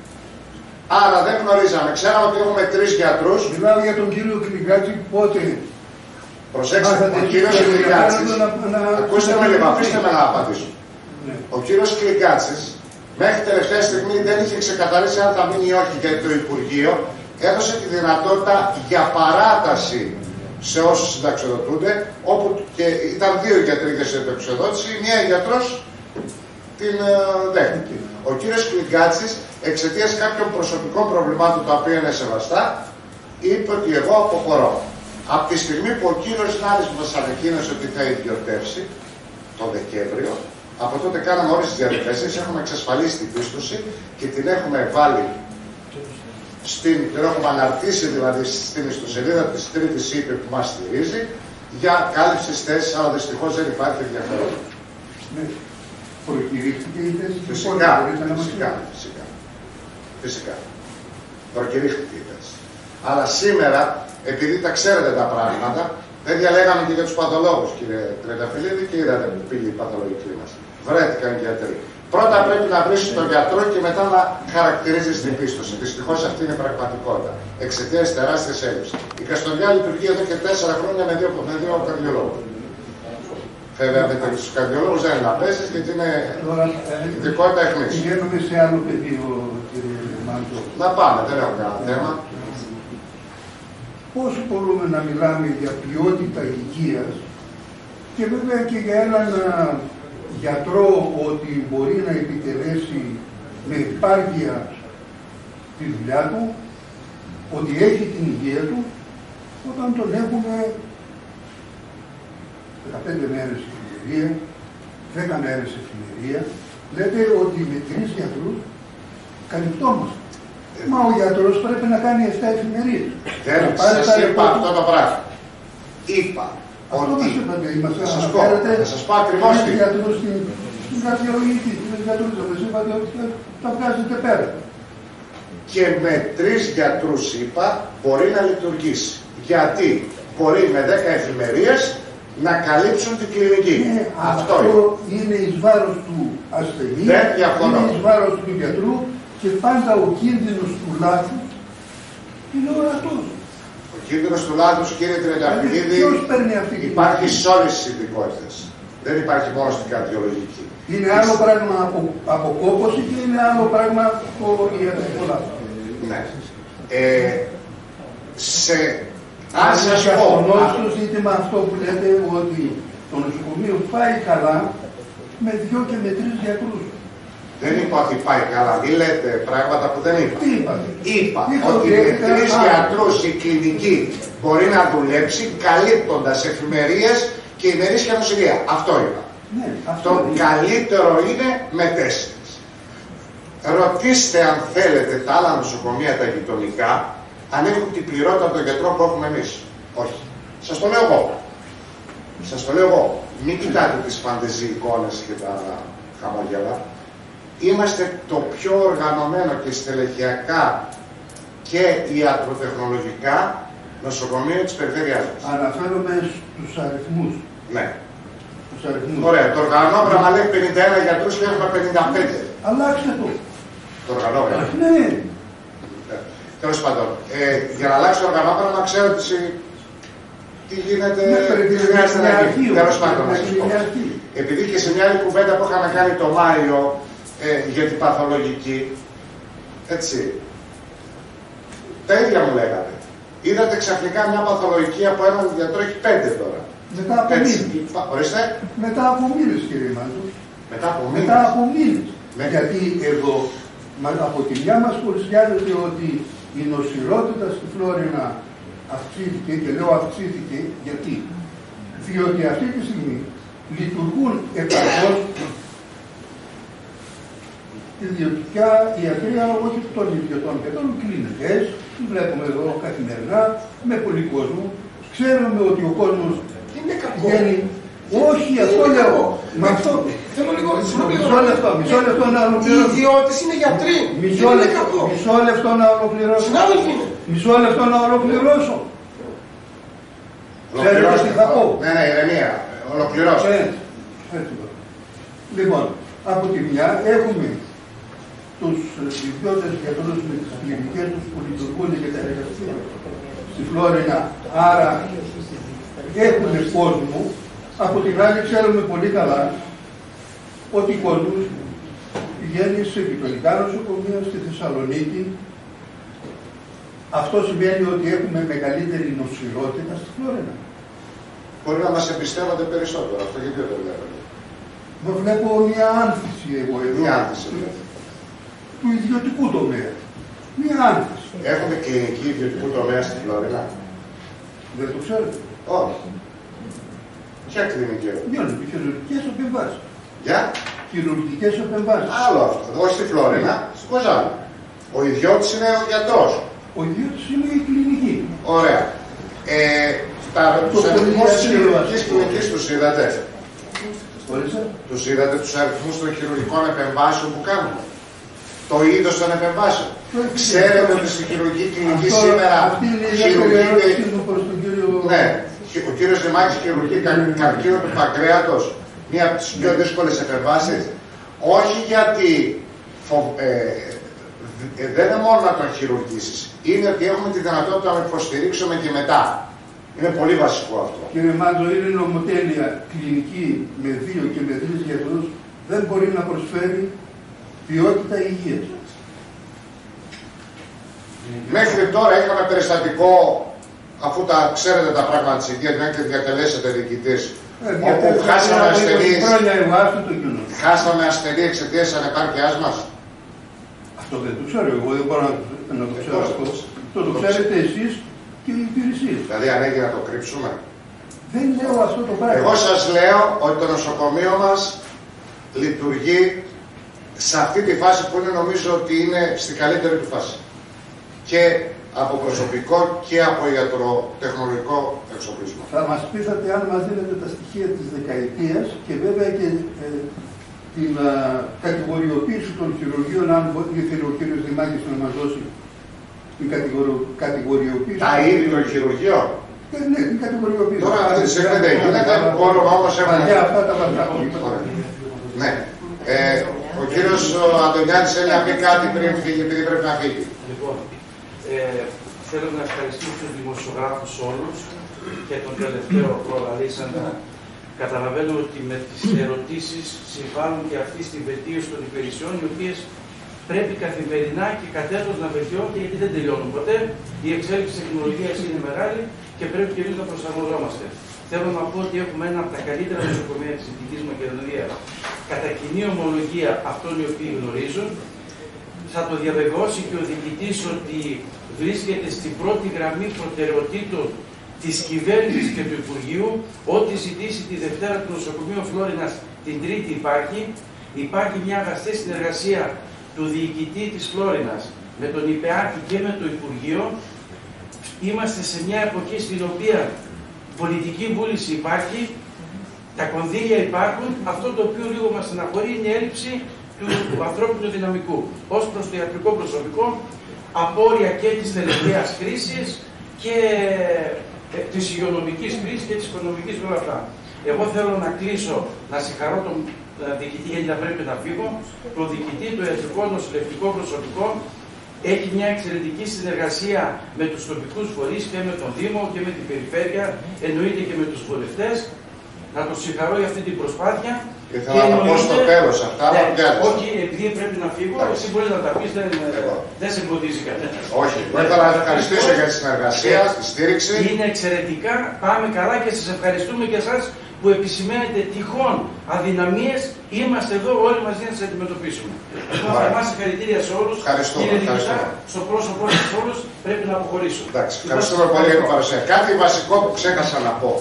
Άρα δεν γνωρίζαμε. Ξέραμε ότι έχουμε τρεις γιατρούς. Μιλάω για τον κύριο Κλιγκάτση πότε. Προσέξτε, ο κύριος Κλιγκάτσης, ακούστε με λίγο, αφήστε με να απαντήσω. Ναι. Ο κύριος Κλιγκάτσης μέχρι τελευταία στιγμή δεν είχε ξεκαθαρίσει αν θα μείνει ή όχι, γιατί το Υπουργείο έδωσε τη δυνατότητα για παράταση σε όσους συνταξιοδοτούνται, όπου και ήταν δύο γιατροί για συνταξιοδότηση, μία γιατρός την δέχτηκε. Ο κύριος Κλιγκάτσης, εξαιτίας κάποιων προσωπικών προβλημάτων τα οποία είναι σεβαστά, είπε ότι εγώ αποχωρώ. Από τη στιγμή που ο κύριος Νάνης μας ανακοίνωσε ότι θα ιδιωτεύσει τον Δεκέμβριο, από τότε κάναμε όλες τις διαδικασίες, έχουμε εξασφαλίσει την πίστοση και την έχουμε βάλει, στην, την έχουμε αναρτήσει δηλαδή στην ιστοσελίδα της τρίτης ΥΠΕ που μας στηρίζει για κάλυψη θέσης, αλλά δυστυχώς δεν υπάρχει ενδιαφέρον. Ναι. Προκηρύχθηκε η θέση. Φυσικά, φυσικά, φυσικά. Φυσικά. Προκηρύχθηκε η θέση. Αλλά σήμερα, επειδή τα ξέρετε τα πράγματα, δεν διαλέγαμε και για τους παθολόγους, κύριε Τρενταφυλλίδη, και είδατε που πήγε η παθολογική μας. Βρέθηκαν οι γιατροί. Πρώτα πρέπει να βρεις τον γιατρό και μετά να χαρακτηρίζεις την πίστοση. Δυστυχώς αυτή είναι η πραγματικότητα. Εξαιτίας τεράστιας έλλειψης. Η Καστοριά λειτουργεί εδώ και τέσσερα χρόνια με δύο, με δύο καρδιολόγους. Βέβαια με τους καρδιολόγους δεν είναι να πέσεις γιατί είναι ειδικότητα αιχμής. Πηγαίνουμε σε άλλο πεδίο, κύριε Μάντο. Να πάμε, δεν έχω κανένα θέμα. Πώς μπορούμε να μιλάμε για ποιότητα υγείας και βέβαια και για έναν γιατρό ότι μπορεί να επιτελέσει με επάρκεια τη δουλειά του, ότι έχει την υγεία του, όταν τον έχουμε δεκαπέντε μέρες εφημερία, δέκα μέρες εφημερία, λέτε ότι με τρεις γιατρούς καλυπτόμαστε. Μα ο γιατρός πρέπει να κάνει επτά εφημερίες. Δεν σας είπα αυτό το πράγμα. Είπα Αυτό ότι... μας είπατε, είμαστε θα σας πω, θα σας πω ακριβώς τι. γιατρούς στην καρδιολογική, τους γιατρούς μας είπατε ότι τα βγάζετε πέρα. Και με τρεις γιατρούς είπα μπορεί να λειτουργήσει. Γιατί μπορεί με δέκα εφημερίες να καλύψουν την κλινική. Ε, αυτό αυτό είναι. είναι εις βάρος του ασθενή, Δεν διαφωνώ. είναι εις βάρος του γιατρού και πάντα ο κίνδυνος του λάθους είναι ορατός. Ο κίνδυνος του λάθους, κύριε Τριανταφυλλίδη, υπάρχει σε όλες τις ειδικότητες. Δεν υπάρχει μόνο στην καρδιολογική. Είναι άλλο πράγμα από, αποκόπωση και είναι άλλο πράγμα το ιατρικό λάθος. Ναι. Ε, σε... Αν σας πω... στο ζήτημα αυτό που λέτε ότι το νοσοκομείο πάει καλά με δυο και με τρεις γιατρούς. Δεν είπα ότι πάει καλά, μην λέτε πράγματα που δεν είπα. Τι είπατε? Είπα Είπα ότι ότι με έκανε τρεις άλλο. γιατρούς η κλινική μπορεί να δουλέψει καλύπτοντας εφημερίες και ημερήσια νοσηλεία. Αυτό είπα. Ναι, αυτό Το είναι. καλύτερο είναι με τέσσερις. Ρωτήστε αν θέλετε τα άλλα νοσοκομεία τα γειτονικά αν έχουν την πληρότητα από τον γιατρό που έχουμε εμείς. Όχι. Σας το λέω εγώ. Σας το λέω εγώ. Μην κοιτάτε τις φαντεζή εικόνες και τα χαμόγελα. Είμαστε το πιο οργανωμένο και στελεχειακά και ιατροτεχνολογικά νοσοκομείο της περιφέρειάς μας. Αναφέρομαι στους αριθμούς. Ναι. Στους αριθμούς. Ωραία. Το οργανόγραμμα λέει πενήντα ένα γιατρούς και έχουμε πενήντα πέντε. Αλλάξτε το. Το οργανόγραμμα. Ναι. Τέλος πάντων, ε, για να αλλάξει το οργανόγραμμα, ξέρω τι, τι γίνεται, τι χρειάζεται να γίνει. Τέλος πάντων, να σας πω. Επειδή και σε μια άλλη κουβέντα που είχαμε κάνει το Μάιο ε, για την παθολογική, έτσι, τα ίδια μου λέγατε. Είδατε ξαφνικά μια παθολογική από έναν γιατρό, έχει πέντε τώρα. Μετά από έτσι, μήνες. ορίστε. Μετά από μήνες, κύριε Μάντου. Μετά από μήνες. Μετά από μήνες. Με... Γιατί εδώ, από τη μια μας παρουσιάζεται ότι η νοσηρότητα στη Φλόρινα αυξήθηκε, και λέω αυξήθηκε γιατί. Διότι αυτή τη στιγμή λειτουργούν επαρκώς ιδιωτικά ιατρία, όχι των ιδιωτών και των κλινικές, τους βλέπουμε εδώ καθημερινά, με πολύ κόσμο. Ξέρουμε ότι ο κόσμος είναι κακό. βγαίνει. Όχι, αυτό λέω. Μα αυτό. Θέλω λίγο, Μισό λεπτό, μισό λεπτό να οι ολοκληρώσω. ιδιώτες είναι γιατροί. Μισό Δεν είναι λεπτό, κακό. μισό λεπτό να ολοκληρώσω. Συνάδελφοι είναι. Μισό λεπτό να ολοκληρώσω. Ξέρετε τι θα πω. Ναι, ναι, ηρεμία. Ολοκληρώστε. Έτσι, έτσι. Λοιπόν, από τη μια έχουμε τους ιδιώτες γιατρούς με τις κλινικές τους που λειτουργούν και τα εργαστήρια στη Φλόρινα, άρα έχουμε κόσμο. Από την άλλη ξέρουμε πολύ καλά ότι ο κόσμος πηγαίνει σε γειτονικά νοσοκομεία στη Θεσσαλονίκη. Αυτό σημαίνει ότι έχουμε μεγαλύτερη νοσηρότητα στη Φλόρινα. Μπορεί να μας εμπιστεύονται περισσότερο. Αυτό γιατί δεν το βλέπετε. Μα βλέπω μια άνθηση εγώ εδώ. Μια άνθηση. Του ιδιωτικού τομέα. Μια άνθηση. Έχουμε κλινική ιδιωτικού τομέα στη Φλόρινα. Δεν το ξέρετε. Όχι. Ποια κλινική έχουμε. Γίνονται χειρουργικές επεμβάσεις. Για. Χειρουργικές επεμβάσεις. Άλλο αυτό. Όχι στη Φλόρινα, στη Κοζάνη. Ο ιδιώτης είναι ο γιατρός. Ο ιδιώτης είναι η κλινική. Ωραία. Ε, τα, τους αριθμούς της χειρουργικής κλινικής τους είδατε. Ορίστε. Τους είδατε τους αριθμούς των χειρουργικών επεμβάσεων που κάνουμε. Το είδος των επεμβάσεων. Ξέρετε ότι στη χειρουργική κλινική Αυτό, σήμερα αυτή είναι η δεύτερη ερώτηση μου προς τον κύριο... Ναι, ο κύριος Δημάκης χειρουργεί κα- καρκίνο του παγκρέατος, μία από τις πιο δύσκολες επεμβάσεις. Όχι γιατί φο- ε, ε, δεν είναι μόνο να τον χειρουργήσεις, είναι ότι έχουμε τη δυνατότητα να τον υποστηρίξουμε και μετά. Είναι πολύ βασικό αυτό. Κύριε Μάντζο, είναι νομοτέλεια κλινική με δύο και με τρεις γιατρούς δεν μπορεί να προσφέρει ποιότητα υγείας. Μέχρι τώρα είχαμε περιστατικό, αφού τα ξέρετε τα πράγματα της υγείας, δεν έχετε διατελέσετε διοικητής, Ε, όπου χάσαμε ασθενείς, χρόνια εγώ αυτό το κοινό. χάσαμε ασθενή εξαιτίας της ανεπάρκειάς μας. Αυτό δεν το ξέρω εγώ, δεν μπορώ να, να το ξέρω αυτό. Το, το ξέρετε εσείς και οι υπηρεσίες. Δηλαδή ανάγκη να το κρύψουμε. Δεν λέω αυτό το πράγμα. Εγώ σας λέω ότι το νοσοκομείο μας λειτουργεί σε αυτή τη φάση που είναι, νομίζω ότι είναι στην καλύτερη του φάση. Και από προσωπικό και από ιατροτεχνολογικό εξοπλισμό. Θα μας πείσατε αν μας δίνετε τα στοιχεία της δεκαετίας και βέβαια και ε, την α, κατηγοριοποίηση των χειρουργείων, αν ήθελε ο κύριος Δημάκης να μας δώσει την κατηγοριο, κατηγοριοποίηση. Τα είδη των χειρουργείων. Ε, ναι, την κατηγοριοποίηση. Τώρα δεν ξέρετε, γίνεται, μπορούμε όμως έχουμε... Παλιά αυτά τα βαρκά. Ναι. Ε, ο κύριος Αντωνιάδης θέλει να πει κάτι πριν φύγει, επειδή πρέπει να φύγει. Λοιπόν, ε, θέλω να ευχαριστήσω τους δημοσιογράφους όλους και τον τελευταίο προλαλήσαντα. Καταλαβαίνω ότι με τις ερωτήσεις συμβάλλουν και αυτοί στη βελτίωση των υπηρεσιών, οι οποίες πρέπει καθημερινά και κατέτος να βελτιώνουν, γιατί δεν τελειώνουν ποτέ. Η εξέλιξη της τεχνολογίας είναι μεγάλη και πρέπει και εμείς να προσαρμοζόμαστε. Θέλω να πω ότι έχουμε ένα από τα καλύτερα νοσοκομεία της Δυτικής Μακεδονίας. Κατά κοινή ομολογία αυτών οι οποίοι γνωρίζουν. Θα το διαβεβαιώσει και ο διοικητής ότι βρίσκεται στην πρώτη γραμμή προτεραιοτήτων της κυβέρνησης και του Υπουργείου. Ό,τι ζητήσει τη Δευτέρα του νοσοκομείου Φλόρινας, την Τρίτη υπάρχει. Υπάρχει μια αγαστή συνεργασία του διοικητή της Φλόρινας με τον ΙΠΕΑΚΗ και με το Υπουργείο. Είμαστε σε μια εποχή στην οποία πολιτική βούληση υπάρχει, τα κονδύλια υπάρχουν. Αυτό το οποίο λίγο μας στεναχωρεί είναι η έλλειψη του ανθρώπινου δυναμικού. Ως προς το ιατρικό προσωπικό, απόρρια και της τελευταίας κρίσης και της υγειονομικής κρίσης και της οικονομικής και όλα αυτά. Εγώ θέλω να κλείσω, να συγχαρώ τον διοικητή, γιατί θα πρέπει να φύγω. Το διοικητή, το ιατρικό νοσηλευτικό προσωπικό έχει μια εξαιρετική συνεργασία με τους τοπικούς φορείς και με τον Δήμο και με την Περιφέρεια, εννοείται και με τους βουλευτές. Να το συγχαρώ για αυτή την προσπάθεια. Ήθελα να πω στο τέλος αυτά, αλλά ναι, δεν όχι, επειδή πρέπει να φύγω, Άχι. Εσύ μπορείς να τα πεις, δεν, δεν σε εμποδίζει κανένας. Όχι, ήθελα να ευχαριστήσω για τη συνεργασία, τη στήριξη. Είναι εξαιρετικά, πάμε καλά και σας ευχαριστούμε και εσάς που επισημαίνετε τυχόν αδυναμίες. Είμαστε εδώ όλοι μαζί να τις αντιμετωπίσουμε. Λοιπόν, θερμά συγχαρητήρια σε όλους. Κύριε Διευθυντά, στο πρόσωπό σας όλους πρέπει να αποχωρήσω. Εντάξει, ευχαριστούμε πολύ για την παρουσία. Κάτι βασικό που ξέχασα να πω.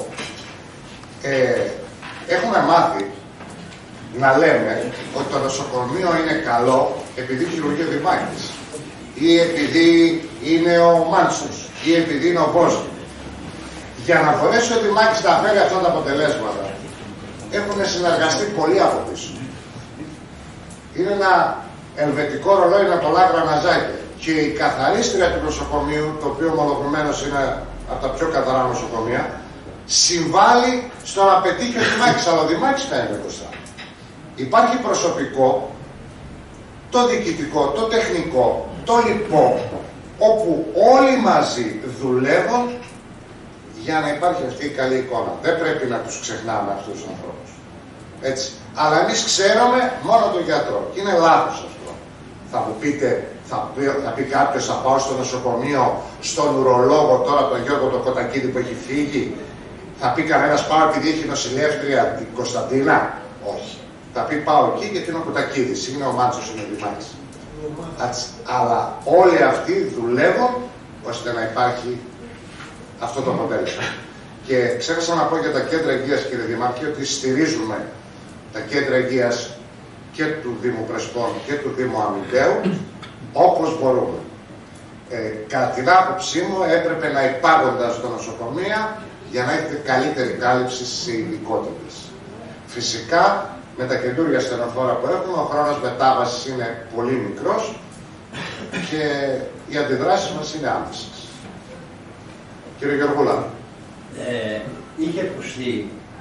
Ε, έχουμε μάθει να λέμε ότι το νοσοκομείο είναι καλό επειδή χειρουργεί ο Δημάκης ή επειδή είναι ο Μάντσος ή επειδή είναι ο Βόζος. Για να μπορέσει ο Δημάκης να φέρει αυτά τα αποτελέσματα έχουν συνεργαστεί πολλοί από πίσω. Είναι ένα ελβετικό ρολόι με πολλά γραναζάκια και η καθαρίστρια του νοσοκομείου, το οποίο ομολογουμένως είναι από τα πιο καθαρά νοσοκομεία, συμβάλλει στο να πετύχει ο Δημάκης, αλλά ο Δημάκης φαίνεται μπροστά. Υπάρχει προσωπικό, το διοικητικό, το τεχνικό, το λοιπό, όπου όλοι μαζί δουλεύουν για να υπάρχει αυτή η καλή εικόνα. Δεν πρέπει να τους ξεχνάμε αυτούς τους ανθρώπους. Έτσι. Αλλά εμείς ξέρουμε μόνο τον γιατρό. Και είναι λάθος αυτό. Θα μου πείτε, θα πει, θα πει κάποιος, θα πάω στο νοσοκομείο, στον ουρολόγο τώρα, τον Γιώργο τον Κοτακίδη που έχει φύγει. Θα πει κανένας πάω επειδή έχει νοσηλεύτρια την Κωνσταντίνα. Όχι. Θα πει πάω εκεί γιατί είναι ο Κοτακίδης, είναι ο Μάντσος, είναι ο Δημάκης. Αλλά όλοι αυτοί δουλεύουν ώστε να υπάρχει αυτό το αποτέλεσμα. Και ξέχασα να πω για τα κέντρα υγείας, κύριε Δημάρχη, ότι στηρίζουμε τα κέντρα υγείας και του Δήμου Πρεσπών και του Δήμου Αμυντέου όπως μπορούμε. Ε, κατά την άποψή μου έπρεπε να υπάγονται στα νοσοκομεία για να έχετε καλύτερη κάλυψη στις ειδικότητες. Φυσικά με τα καινούργια στενοφόρα που έχουμε ο χρόνος μετάβασης είναι πολύ μικρός και οι αντιδράσεις μας είναι άμεσες. Κύριε Γεωργούλα. Ε, είχε ακουστεί,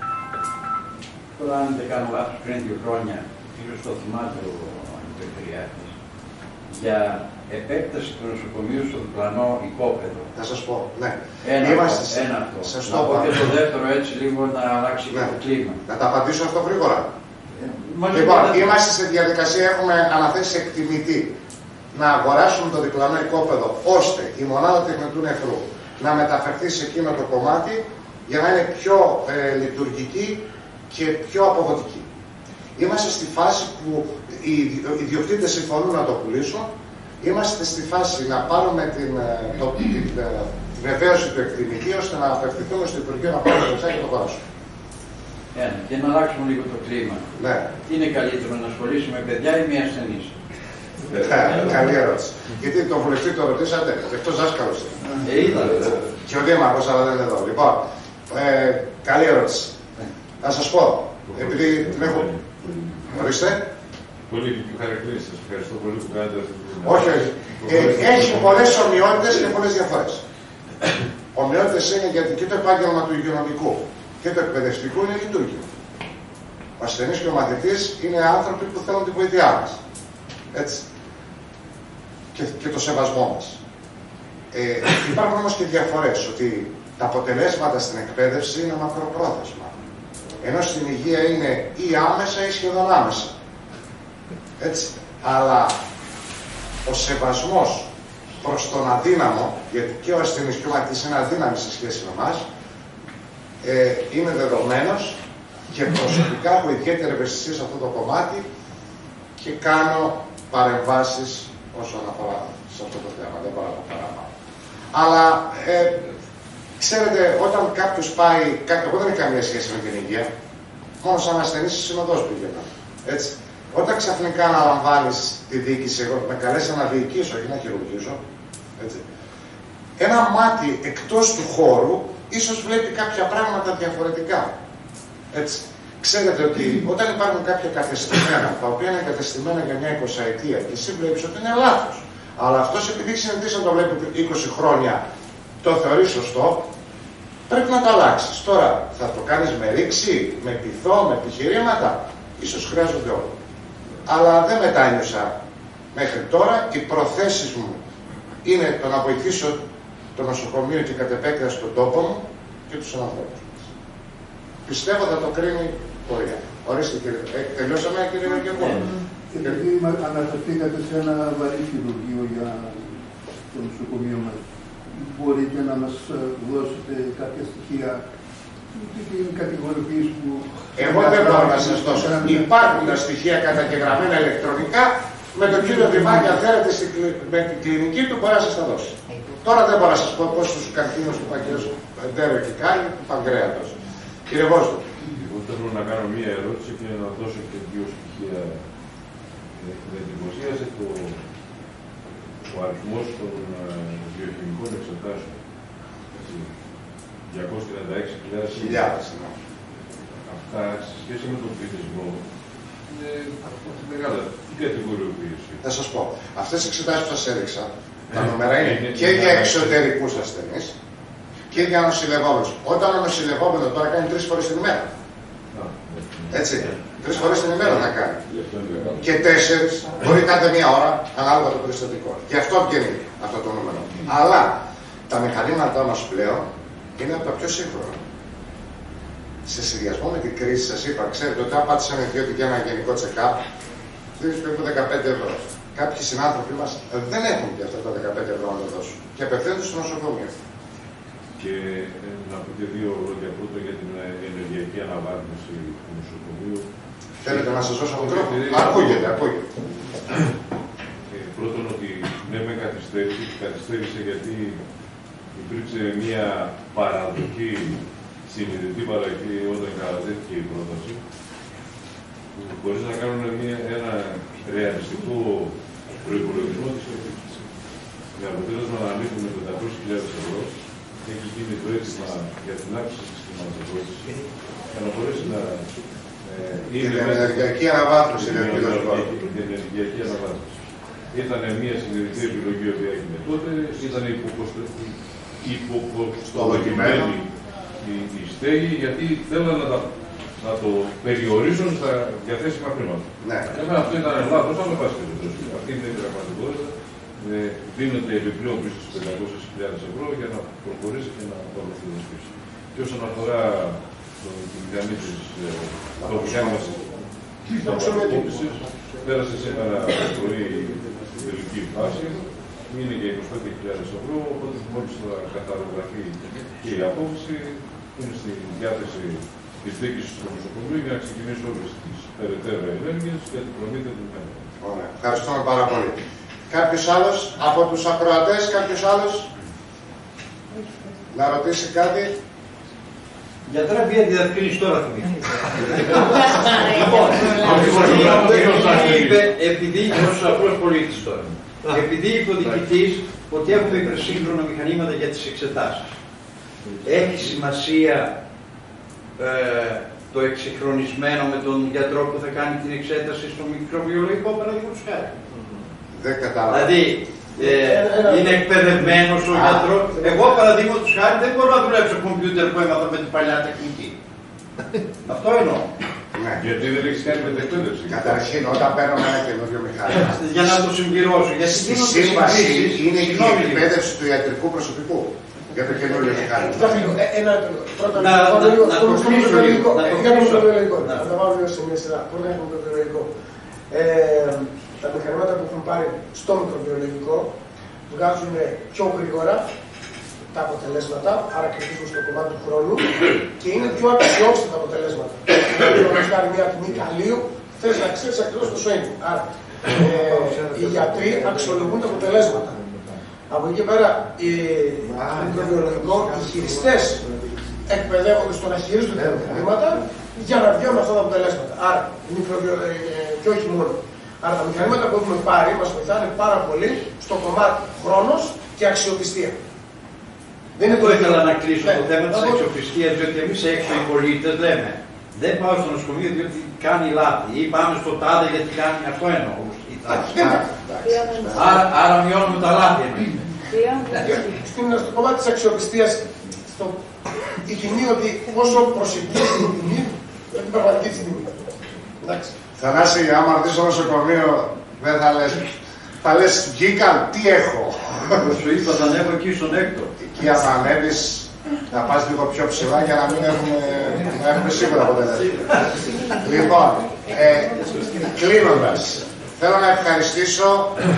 τώρα αν δεν κάνω λάθος, πριν δύο χρόνια, ίσως το θυμάται ο Αντιπεριφερειάρχης, για επέκταση του νοσοκομείου στο διπλανό οικόπεδο. Θα σας πω, ναι. Ένα, Είμαστε... αυτό, ένα αυτό. Σας να πω και το δεύτερο έτσι λίγο να αλλάξει ναι. το κλίμα. Να τα απαντήσω αυτό γρήγορα. Ε, λοιπόν, δεν... είμαστε σε διαδικασία, έχουμε αναθέσει εκτιμητή να αγοράσουμε το διπλανό οικόπεδο, ώστε η μονάδα τεχνητού νεφρού να μεταφερθεί σε εκείνο το κομμάτι για να είναι πιο ε, λειτουργική και πιο αποδοτική. Είμαστε στη φάση που οι ιδιοκτήτες συμφωνούν να το πουλήσουν. Είμαστε στη φάση να πάρουμε την, το, την, την, την βεβαίωση του εκτιμητή ώστε να απευθυνθούμε στο Υπουργείο να πάρουμε λεφτά και το αγοράσουμε. Ένα, και να αλλάξουμε λίγο το κλίμα. Ναι. Είναι καλύτερο να ασχολήσουμε με παιδιά ή με ασθενείς. Καλή ερώτηση. Γιατί τον βουλευτή το ρωτήσατε, εκτός δάσκαλος είναι. Ε, είδα, Και ο Δήμαρχος, αλλά δεν είναι εδώ. Λοιπόν, ε, καλή ερώτηση. Να σας πω, επειδή την έχω... Ορίστε. Πολύ χαρακτηριστική σας. Ευχαριστώ πολύ που κάνετε αυτή τη δουλειά. Όχι, όχι. Ε, έχει πολλές ομοιότητες και πολλές διαφορές. Ομοιότητες είναι γιατί και το επάγγελμα του υγειονομικού και το εκπαιδευτικού είναι λειτουργικό. Ο ασθενής και ο μαθητής είναι άνθρωποι που θέλουν τη βοήθειά μας. Έτσι. Και, και το σεβασμό μας. Ε, υπάρχουν όμως και διαφορές, ότι τα αποτελέσματα στην εκπαίδευση είναι μακροπρόθεσμα. Ενώ στην υγεία είναι ή άμεσα ή σχεδόν άμεσα. Έτσι. Αλλά ο σεβασμός προς τον αδύναμο, γιατί και ο ασθενής και ο μαθητής είναι αδύναμοι σε σχέση με εμάς, ε, είναι δεδομένος και προσωπικά έχω ιδιαίτερη ευαισθησία σε αυτό το κομμάτι και κάνω παρεμβάσεις όσον αφορά σε αυτό το θέμα. Δεν μπορώ να πω παραπάνω. Αλλά ε, ξέρετε, όταν κάποιος πάει, εγώ δεν έχω καμία σχέση με την υγεία, μόνο σαν ασθενής συνοδός πήγαινα. Έτσι. Όταν ξαφνικά αναλαμβάνεις τη διοίκηση, εγώ με καλέσει να διοικήσω, όχι να χειρουργήσω, έτσι. Ένα μάτι εκτός του χώρου ίσως βλέπει κάποια πράγματα διαφορετικά. Έτσι. Ξέρετε ότι όταν υπάρχουν κάποια κατεστημένα, τα οποία είναι κατεστημένα για μια εικοσαετία και εσύ βλέπεις ότι είναι λάθος, αλλά αυτός επειδή έχει συνηθίσει να το βλέπει είκοσι χρόνια, το θεωρεί σωστό, πρέπει να το αλλάξεις. Τώρα θα το κάνεις με ρήξη, με πειθό, με επιχειρήματα, ίσως χρειάζονται όλα. Αλλά δεν μετάνιωσα μέχρι τώρα. Οι προθέσεις μου είναι το να βοηθήσω το νοσοκομείο και κατ' επέκταση τον τόπο μου και τους ανθρώπους μας. Πιστεύω θα το κρίνει η πορεία. Ορίστε κύριε. Ε, τελειώσαμε κύριε Γεωργό. Επειδή αναφερθήκατε σε ένα βαρύ χειρουργείο για το νοσοκομείο μας, μπορείτε να μας δώσετε κάποια στοιχεία και την κατηγοριοποίηση που... Εγώ δεν μπορώ να σας δώσω. Υπάρχουν τα στοιχεία καταγεγραμμένα ηλεκτρονικά. Με τον κύριο Δημάκη, αν θέλετε, με την κλινική του μπορεί να σας τα δώσει. Τώρα δεν μπορώ να σας πω πόσους καρκίνους του παγκαίρους Παντέρο και Κάλλη, Παγκρέατος. Κύριε Βόστο. Εγώ θέλω να κάνω μία ερώτηση και να δώσω και δύο στοιχεία. Με εντυπωσίασε το ο αριθμός των βιοχημικών εξετάσεων. διακόσιες τριάντα έξι χιλιάδες. Αυτά σε σχέση με τον πληθυσμό είναι μεγάλα. Τι κατηγοριοποίηση. Θα σας πω. Αυτές τις εξετάσεις που σας έδειξα, τα νούμερα είναι και για εξωτερικούς ασθενείς και για νοσηλευόμενους. Όταν ο νοσηλευόμενος τώρα κάνει τρεις φορές την ημέρα. Έτσι. Τρεις φορές την ημέρα να κάνει. Και τέσσερις, μπορεί κάθε μία ώρα, ανάλογα το περιστατικό. Γι' αυτό βγαίνει αυτό το νούμερο. Αλλά τα μηχανήματά μας πλέον είναι από τα πιο σύγχρονα. Σε συνδυασμό με την κρίση, σας είπα, ξέρετε ότι αν πάτε σε ένα ιδιότητα για ένα γενικό check-up, δίνεις περίπου δεκαπέντε ευρώ. Κάποιοι συνάνθρωποι μας δεν έχουν και αυτά τα δεκαπέντε ευρώ να το δώσουν και απευθύνονται στο νοσοκομείο. Και να πω και δύο λόγια πρώτα για την ενεργειακή αναβάθμιση του νοσοκομείου. Θέλετε να σας δώσω μικρόφωνο? Ακούγεται, ακούγεται. Πρώτον, ότι ναι, με καθυστέρησε, καθυστέρησε γιατί υπήρξε μια παραδοχή, συνειδητή παραδοχή όταν κατατέθηκε η πρόταση, που χωρίς να κάνουν μια, ένα ρεαλιστικό προϋπολογισμό της επίπτωσης. Με αποτέλεσμα να ανήκουν με πεντακόσιες χιλιάδες ευρώ, έχει γίνει το αίτημα για την αύξηση της χρηματοδότησης για να μπορέσει να ε, είναι την ενεργειακή αναβάθμιση. Την ενεργειακή αναβάθμιση. Ήταν μια συνειδητή επιλογή που έγινε τότε, ήταν υποστολογημένη η, η στέγη, γιατί θέλανε να, να το περιορίσουν στα διαθέσιμα χρήματα. Ναι. Εμένα αυτό ήταν λάθος, αλλά πάση περιπτώσει. Αυτή είναι η πραγματικότητα. Ε, δίνεται επιπλέον πίσω στις πεντακόσιες χιλιάδες ευρώ για να προχωρήσει και να παρακολουθήσει πίσω. Και όσον αφορά το, την μηχανή της αποκάλυψης, πέρασε σήμερα το πρωί η τελική φάση, είναι για είκοσι πέντε χιλιάδες ευρώ, οπότε μόλις θα καθαρογραφεί και η απόφαση, είναι στη διάθεση της διοίκησης του νοσοκομείου για να ξεκινήσει όλες τις περαιτέρω ενέργειες για την προμήθεια του μηχανή. Ωραία. Ευχαριστούμε πάρα πολύ. Κάποιος άλλος από τους ακροατές, κάποιος άλλος να ρωτήσει κάτι? Γιατρά, βία διευκρίνηση τώρα θυμήθηκε. Επειδή ως απλός πολίτης τώρα, επειδή είπε ο διοικητής ότι έχουμε υπερσύγχρονα μηχανήματα για τις εξετάσεις, έχει σημασία ε, το εξυγχρονισμένο με τον γιατρό που θα κάνει την εξέταση στο μικροβιολογικό, παραδείγματος χάρη? Δεν κατάλαβα. Δηλαδή, ε, είναι εκπαιδευμένος ο γιατρός. Εγώ, παραδείγματος χάρη, δεν μπορώ να δουλέψω κομπιούτερ που έμαθα με την παλιά τεχνική. Αυτό εννοώ. Ναι. Γιατί δεν έχει κάνει μετεκπαίδευση. Καταρχήν, όταν παίρνουμε ένα καινούριο μηχάνημα, Για να το συμπληρώσω. Γιατί στη σύμβαση είναι και η εκπαίδευση του ιατρικού προσωπικού για το καινούριο μηχάνημα. Ένα πρώτα να το μικροβιολογικό. Για το μικροβιολογικό. Να Θα βάλω λίγο σε μια σειρά. Πρώτα για το μικροβιολογικό. Τα μηχανήματα που έχουν πάρει στο μικροβιολογικό βγάζουν πιο γρήγορα τα αποτελέσματα, άρα κερδίζουν στο κομμάτι του χρόνου και είναι πιο αξιόπιστα τα αποτελέσματα. Δηλαδή, όταν κάνει μια τιμή καλείου, θες να ξέρεις ακριβώς το σωίνι. Άρα, ε, οι γιατροί αξιολογούν τα αποτελέσματα. Από εκεί πέρα, το μικροβιολογικό, οι χειριστές εκπαιδεύονται στο να χειρίζονται τα μηχανήματα για να βγαίνουν αυτά τα αποτελέσματα. Άρα, και όχι μόνο. Άρα, τα μηχανήματα που έχουμε πάρει μας βοηθάνε πάρα πολύ στο κομμάτι χρόνος και αξιοπιστία. Δεν είναι το ήθελα να κλείσω ναι, το θέμα της αξιοπιστίας, διότι εμείς έξω οι πολίτες λέμε δεν πάω στο νοσοκομείο διότι κάνει λάθη ή πάμε στο τάδε γιατί κάνει αυτό εννοώ. Άρα, άρα μειώνουμε τα λάθη εμείς. Στο κομμάτι της αξιοπιστίας, στο, η τιμή ότι όσο προσεγγίζει την τιμή, την πραγματική της τιμή. Εντάξει. Θανάση, άμα έρθεις στο νοσοκομείο, δεν θα λες, θα λες βγήκαν, τι έχω. Σου είπα, θα ανέβω εκεί στον έκτο. Εκεί άμα ανέβεις, να πας λίγο πιο ψηλά για να μην έχουμε, να έχουμε σίγουρα αποτελέσματα. Λοιπόν, ε, κλείνοντας, θέλω να ευχαριστήσω...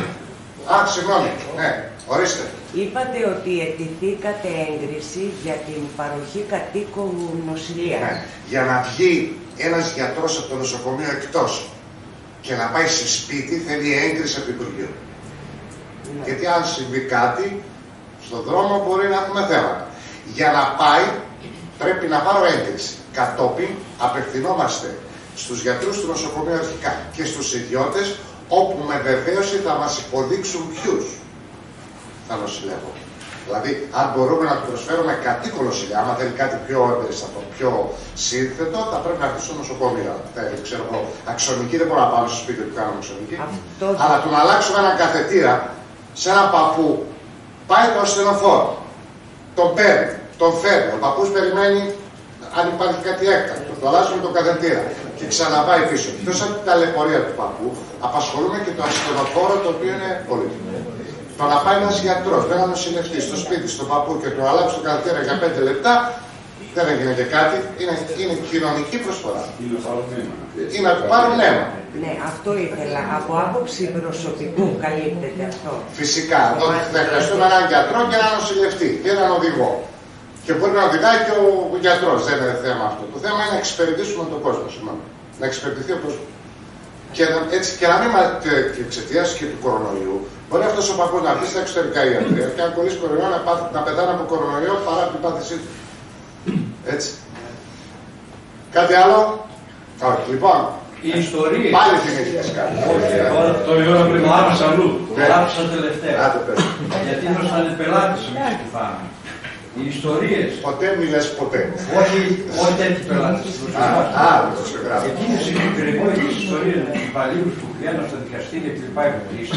Α, συγγνώμη, ναι, ορίστε. Είπατε ότι αιτηθήκατε έγκριση για την παροχή κατοίκων νοσηλείας. Ναι, για να βγει ένας γιατρός από το νοσοκομείο εκτός και να πάει σε σπίτι θέλει έγκριση από το Υπουργείο. Ναι. Γιατί αν συμβεί κάτι, στον δρόμο μπορεί να έχουμε θέματα. Για να πάει πρέπει να πάρω έγκριση. Κατόπιν απευθυνόμαστε στους γιατρούς του νοσοκομείου αρχικά και στους ιδιώτες όπου με βεβαίωση θα μας υποδείξουν ποιους θα νοσηλεύω. Δηλαδή, αν μπορούμε να του προσφέρουμε κατοίκον νοσηλεία, άμα θέλει κάτι πιο εμπεριστατό, πιο σύνθετο, θα πρέπει να έρθει στο νοσοκομείο. Θέλει, ξέρω εγώ, αξονική, δεν μπορώ να πάμε στο σπίτι του κάνουμε αξονική. Αυτό... Αλλά του να αλλάξουμε έναν καθετήρα σε έναν παππού, πάει το ασθενοφόρο. Τον παίρνει, τον φέρνει. Ο παππούς περιμένει αν υπάρχει κάτι έκτακτο. Το αλλάζουμε τον καθετήρα και ξαναπάει πίσω. Εκτός από την ταλαιπωρία του παππού, απασχολούμε και το ασθενοφόρο το οποίο είναι πολύτιμο. Το να πάει ένας γιατρός, ένα νοσηλευτής στο σπίτι, στον παππού και του αλλάξει το καθετήρα για πέντε λεπτά, δεν έγινε και κάτι, είναι, είναι κοινωνική προσφορά. Είναι να του πάρουν αίμα. Ναι, αυτό ήθελα. Από άποψη προσωπικού καλύπτεται αυτό. Φυσικά. Τότε θα χρειαστούμε έναν γιατρό και έναν νοσηλευτή και έναν οδηγό. Και μπορεί να οδηγάει και ο γιατρός, δεν είναι θέμα αυτό. Το θέμα είναι να εξυπηρετήσουμε τον κόσμο. Συγγνώμη. Να εξυπηρετηθεί ο κόσμος. Και, έτσι, και να μην εξαιτίας και του κορονοϊού, μπορεί αυτός ο παππούς να έρθει στα εξωτερικά ιατρία και αν κολλήσει κορονοϊό να, να πεθάνει από κορονοϊό παρά την πάθησή του. Έτσι. Κάτι άλλο? Όχι. Λοιπόν, η ιστορία. Πάλι θυμήθηκες κάτι. Το η ώρα πρέπει να πάμε αλλού. Το άφησα τελευταία. Γιατί ήμασταν πελάτες εμείς που φάμε. Οι ιστορίες. Ποτέ μη λες ποτέ. Όχι, όχι τέτοιοι πελάτες. Α, δεν το σκεφτράβω. Εκείνη η συγκεκριμένη ιστορία με τους υπαλλήλους που πηγαίνουν στα δικαστήρια και πάει από κλείσει.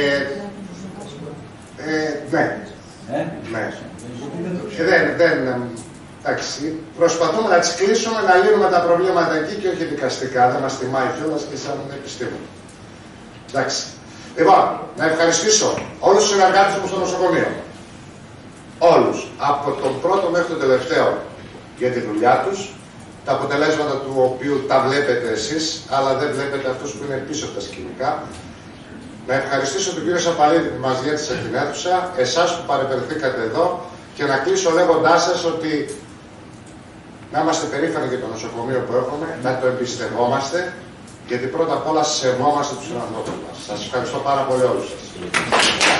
Ναι. Ναι. Δεν, δεν, εντάξει, προσπαθούμε να τις κλείσουμε, να λύνουμε τα προβλήματα εκεί και όχι δικαστικά. Δεν μας τιμάει κιόλας και σαν επιστήμονα. Εντάξει. Λοιπόν, να ευχαριστήσω όλους τους συνεργάτες μου στο νοσοκομείο. Όλους, από τον πρώτο μέχρι τον τελευταίο, για τη δουλειά τους, τα αποτελέσματα του οποίου τα βλέπετε εσείς, αλλά δεν βλέπετε αυτούς που είναι πίσω από τα σκηνικά. Να ευχαριστήσω τον κύριο Σαπαλίδη που μας διέτησε την αίθουσα, εσάς που παρεπερθήκατε εδώ και να κλείσω λέγοντάς σας ότι να είμαστε περήφανοι για το νοσοκομείο που έχουμε, να το εμπιστευόμαστε, γιατί πρώτα απ' όλα σεβόμαστε τους ανθρώπους μας. Σας ευχαριστώ πάρα πολύ όλους σας.